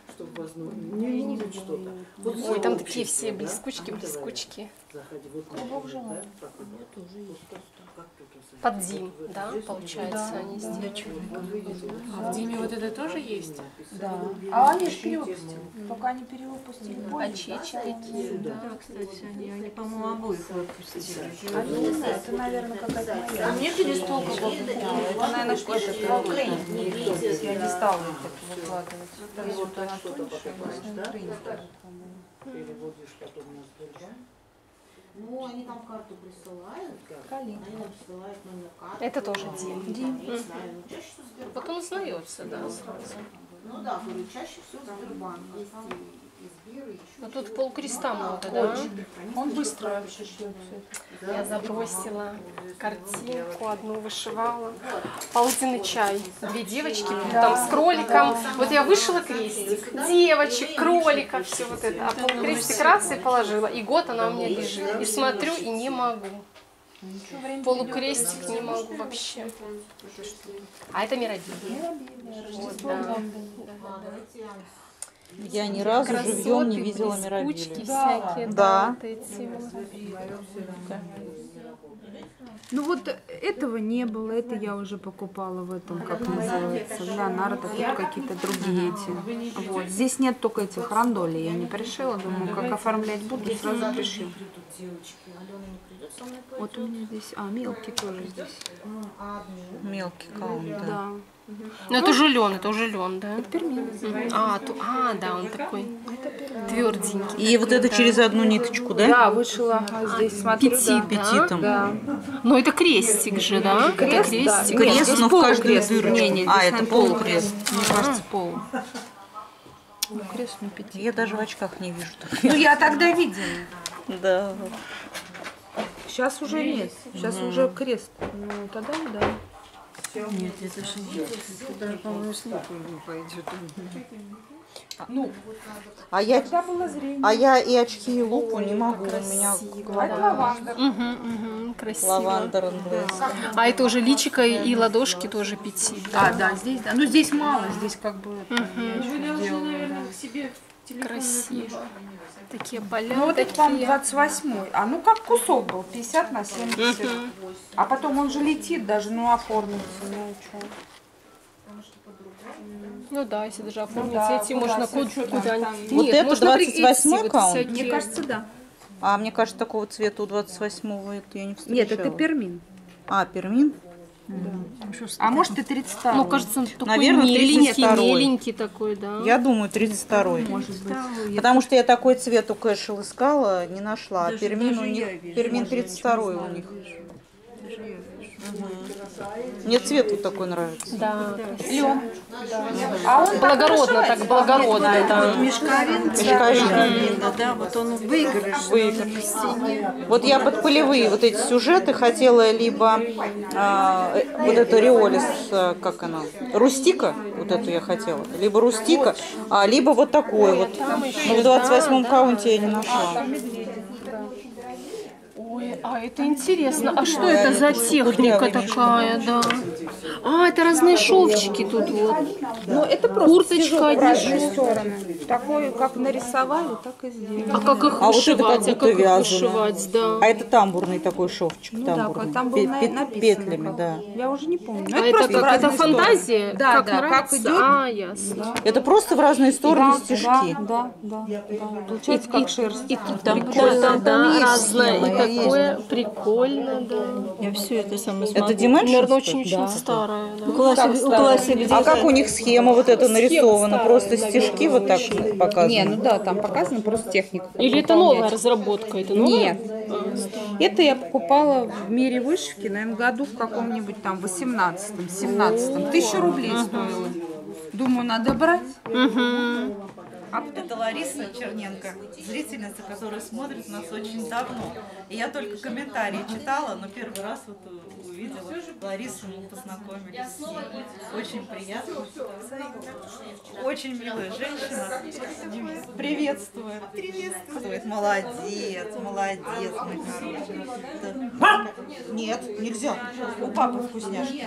чтобы вас не будет что-то. Вот Ой, там такие все блескучки. заходи, вот Клубок желания. да, тоже есть. Как тут Под Дим, да, получается, они сделали. А в Диме вот это тоже есть? Да. А они же перевыпустили. Только они перевыпустили. А чечи такие, да. Кстати, они, по-моему, обоих выпустили. Это, наверное, какая-то моя. А мне перестолка была. Это, наверное, что-то про Украину. Я не стала их так выкладывать. Ты вот так что-то покупаешь, да? Переводишь потом на Сбербанк. Ну, они там карту присылают. Они нам присылают номер карты. Это тоже Дим. Не знаю, но чаще всего Сбербанк. Вот он узнается, да, сразу. Ну да, говорю, чаще всего Сбербанк. Есть и Сбер, и еще. Ну тут в полкреста много, да? Он быстро вообще шлет все это. Я забросила картинку, одну вышивала. Полуденный чай. 2 девочки там с кроликом. Вот я вышила крестик. Девочек, кроликов, все вот это. А полукрестик раз и положила. И год она у меня лежит. И смотрю, и не могу. Полукрестик не могу вообще. А это Мирабель. Вот, да. Я ни разу живьем не видела Мирабели. Мирабели. Всякие, Да. вот эти вот. Ну вот этого не было, это я уже покупала в этом, как называется, Леонардо, тут какие-то другие эти. Вот. Здесь нет только этих рандолей, я не пришила, думаю, как оформлять буду, сразу пришью. Вот у меня здесь, мелкий тоже здесь. Мелкий каунт, да. Да. Ну это уже лен, да? Это пермин. Да, он такой тверденький. И вот это через одну ниточку, да? Да, вышила здесь, смотрю, Петитом. Да. Но это крестик же, да? Крест, это да. крестик. Крест, но в каждую полукрест. дырочку. Не, А, здесь это на полукрест. Мне кажется, полу. Ну, крест на 5. Я даже в очках не вижу. Ну, я тогда видела. Да. Сейчас уже нет. Сейчас уже крест. Ну, тогда да. Нет, это же даже, по-моему, с лупой не пойдет. Ну, А я и очки, и лупу не могу. У меня лаванда. Красиво. лавандер инглес. А это уже личико и ладошки тоже петит. Да, здесь, да. Ну, здесь мало, здесь как бы это я еще Вы должны, сделала, наверное, да. к себе в телефон. Красиво. Такие поля. Ну, вот это, по-моему, 28-й. А ну как кусок был, 50 на 70. А потом он же летит даже, ну, оформится, ну, что. Ну да, если даже оформить да, эти, куда можно всё, что куда-нибудь. Вот Нет, это можно 28-й аккаунт? Мне кажется, да. А мне кажется, такого цвета у 28-го это я не встречала. Нет, это пермин. А, пермин? А может и 32. Ну, кажется, он такой Наверное, миленький, 32-й. миленький такой, да. Я думаю, 32-й. Может быть. Потому что я такой цвет у Кэшел искала, не нашла. А Даже- пермин у даже я них, вижу. пермин 32-й у них. Мне цвет вот такой нравится. Да. Лен. А он Благородно, так благородно. Да. Мешковина, да, вот он выигрыш. Вот я под полевые вот эти сюжеты хотела либо вот эту Риолис, как она, Рустика, вот эту я хотела, либо Рустика, либо вот такой вот. Но в 28-м каунте я не нашла. Ой, а это интересно. А что это за техника такая, да? А, это разные шовчики тут вот. Ну, это просто Курточка, стежок в разные одежда. стороны. Такой, как нарисовали, так и сделали. А как их А вот это вышивать? как А будто как их вязано. вышивать, да. А это тамбурный такой шовчик, Ну да, тамбурный, как там было написано. петлями, как. да. Я уже не помню. А это просто в как? Это разные стороны. фантазия? Да, как да, как нравится? идет. А, ясно. Это просто в разные стороны Да, стежки. Да. Получается как шерсть. И тут прикольно, да, разное. И такое прикольно, да. Я все это самое Это Димаш? Наверное, очень старая, да. Около 70. А как у них схема вот эта нарисована? Просто стежки вот так показаны? Не, ну да, там показано просто техника. как Или это выполнять. новая разработка? Это новая? Нет. Это я покупала в мире вышивки, наверное, году в каком-нибудь там 18-м, 17-м. 1000 рублей стоило. Думаю, надо брать. Это Лариса Черненко, зрительница, которая смотрит нас очень давно. И я только комментарии читала, но первый раз вот увидела Ларису, мы познакомились с ней. Очень приятно. Очень милая женщина. Приветствует. Приветствует. Молодец, молодец, мой хороший. Нет, нельзя. У папы вкусняшки.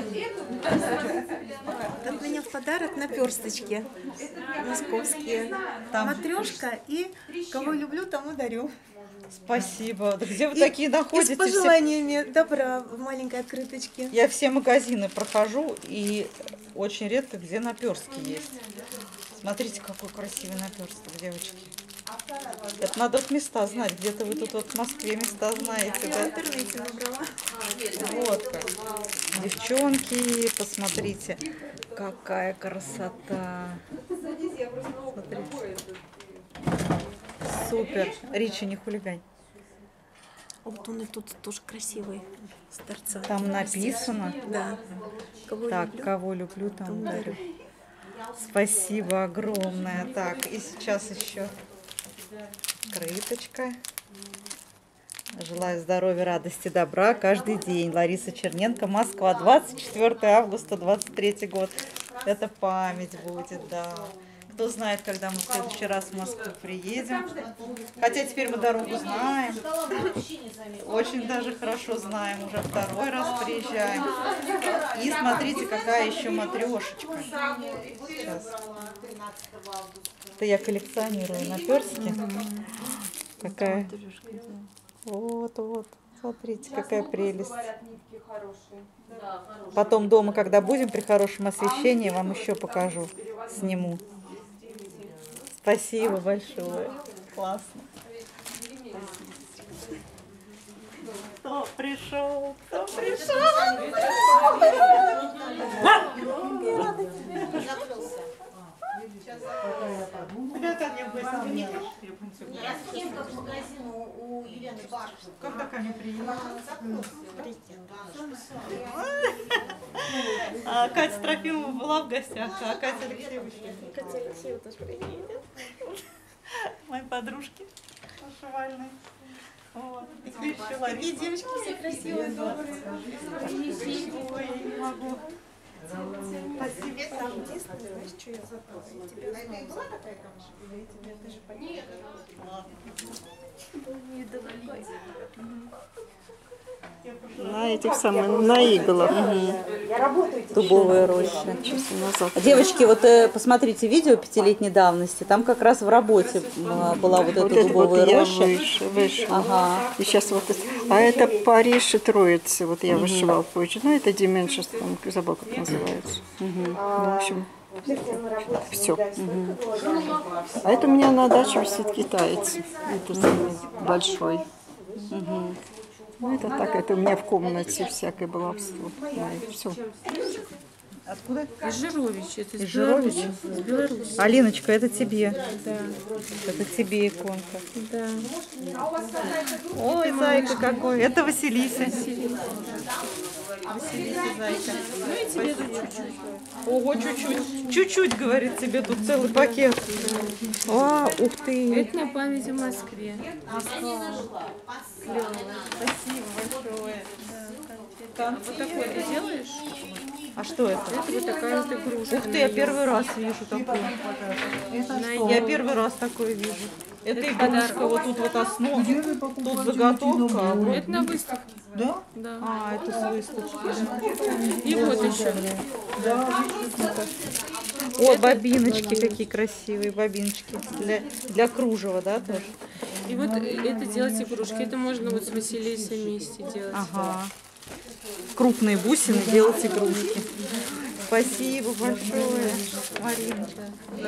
От меня в подарок наперсточки московские. Там Матрешка и кого люблю, тому дарю. Спасибо. Да где вы такие находите? И с пожеланиями добра в маленькой открыточке. Я все магазины прохожу, и очень редко где наперстки есть. Смотрите, какой красивый наперсток, девочки. Это надо вот места знать. Где-то вы тут вот в Москве места знаете, да? Я в интернете набрала. Вот как. Девчонки, посмотрите, какая красота. Смотрите. Супер. Ричи, не хулигань. Вот он и тут тоже красивый. С торца. Там написано. Да. Кого так, люблю, кого люблю, тому дарю. Спасибо огромное. Так, и сейчас еще крыточка. Желаю здоровья, радости, добра каждый день. Лариса Черненко, Москва, 24 августа, 23 год. Это память будет, да. Кто знает, когда мы в следующий раз в Москву приедем. Хотя теперь мы дорогу знаем. Очень даже хорошо знаем. Уже второй раз приезжаем. И смотрите, какая еще матрешечка. Сейчас. Это я коллекционирую наперстки. Какая. Вот. Смотрите, какая прелесть. Потом дома, когда будем при хорошем освещении, вам еще покажу. Сниму. Спасибо большое. Классно. Кто пришел? Кто пришел? Я в магазину у Елены Баршевой. Когда ко мне приехала? Катя Трофимова была в гостях, а Катя Алексеева тоже приедет. Мои подружки вышивальные. Вот. И еще Лариса. Такие девочки все красивые, добрые. Ой, не могу. Спасибо. Там единственное, знаешь, что я забыла? Тебе была такая камушка? Или тебе даже понять? На этих самых, на иглах. Дубовая роща. Девочки, вот посмотрите видео 5-летней давности. Там как раз в работе была вот эта дубовая роща. Вышла. Ага. И сейчас вот это. А это Париж и Троицы. Вот я вышивала позже. Ну, это Дименшес, там, забыл, как называется. Ну, в общем, все. А это у меня на даче висит китаец. Это самый большой. Ну, это так, это у меня в комнате всякое баловство. Все. Откуда? Из Жировича. Это из Жировича? Из Беларуси. Алиночка, это тебе. Да. Это тебе иконка. Да. Ой, зайка какой. Это Василиса. Василиса, зайка. Ну и тебе тут чуть-чуть. Ого, чуть-чуть. Чуть-чуть, говорит, тебе тут целый пакет. А, ух ты. Это на память о Москве. Москва. Клево. Спасибо большое. Вот такое ты делаешь? А что это? Это вот такая вот игрушка. Ух ты, я первый раз вижу такое. Я первый раз такое вижу. Это игрушка, вот тут вот основа, тут заготовка. Это на выставке. Да? Да. А, это с выставки. И вот еще. Да. О, бобиночки какие красивые, бобиночки. Для кружева, да, тоже? И вот это делать игрушки. Это можно вот с Василисой вместе делать. Ага. Крупные бусины делать игрушки. Спасибо большое, Мариночка.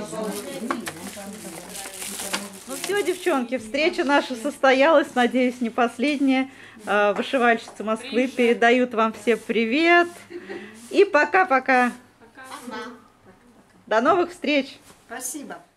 Ну все, девчонки, встреча наша состоялась, надеюсь, не последняя. Вышивальщицы Москвы передают вам все привет. И пока-пока. До новых встреч. Спасибо.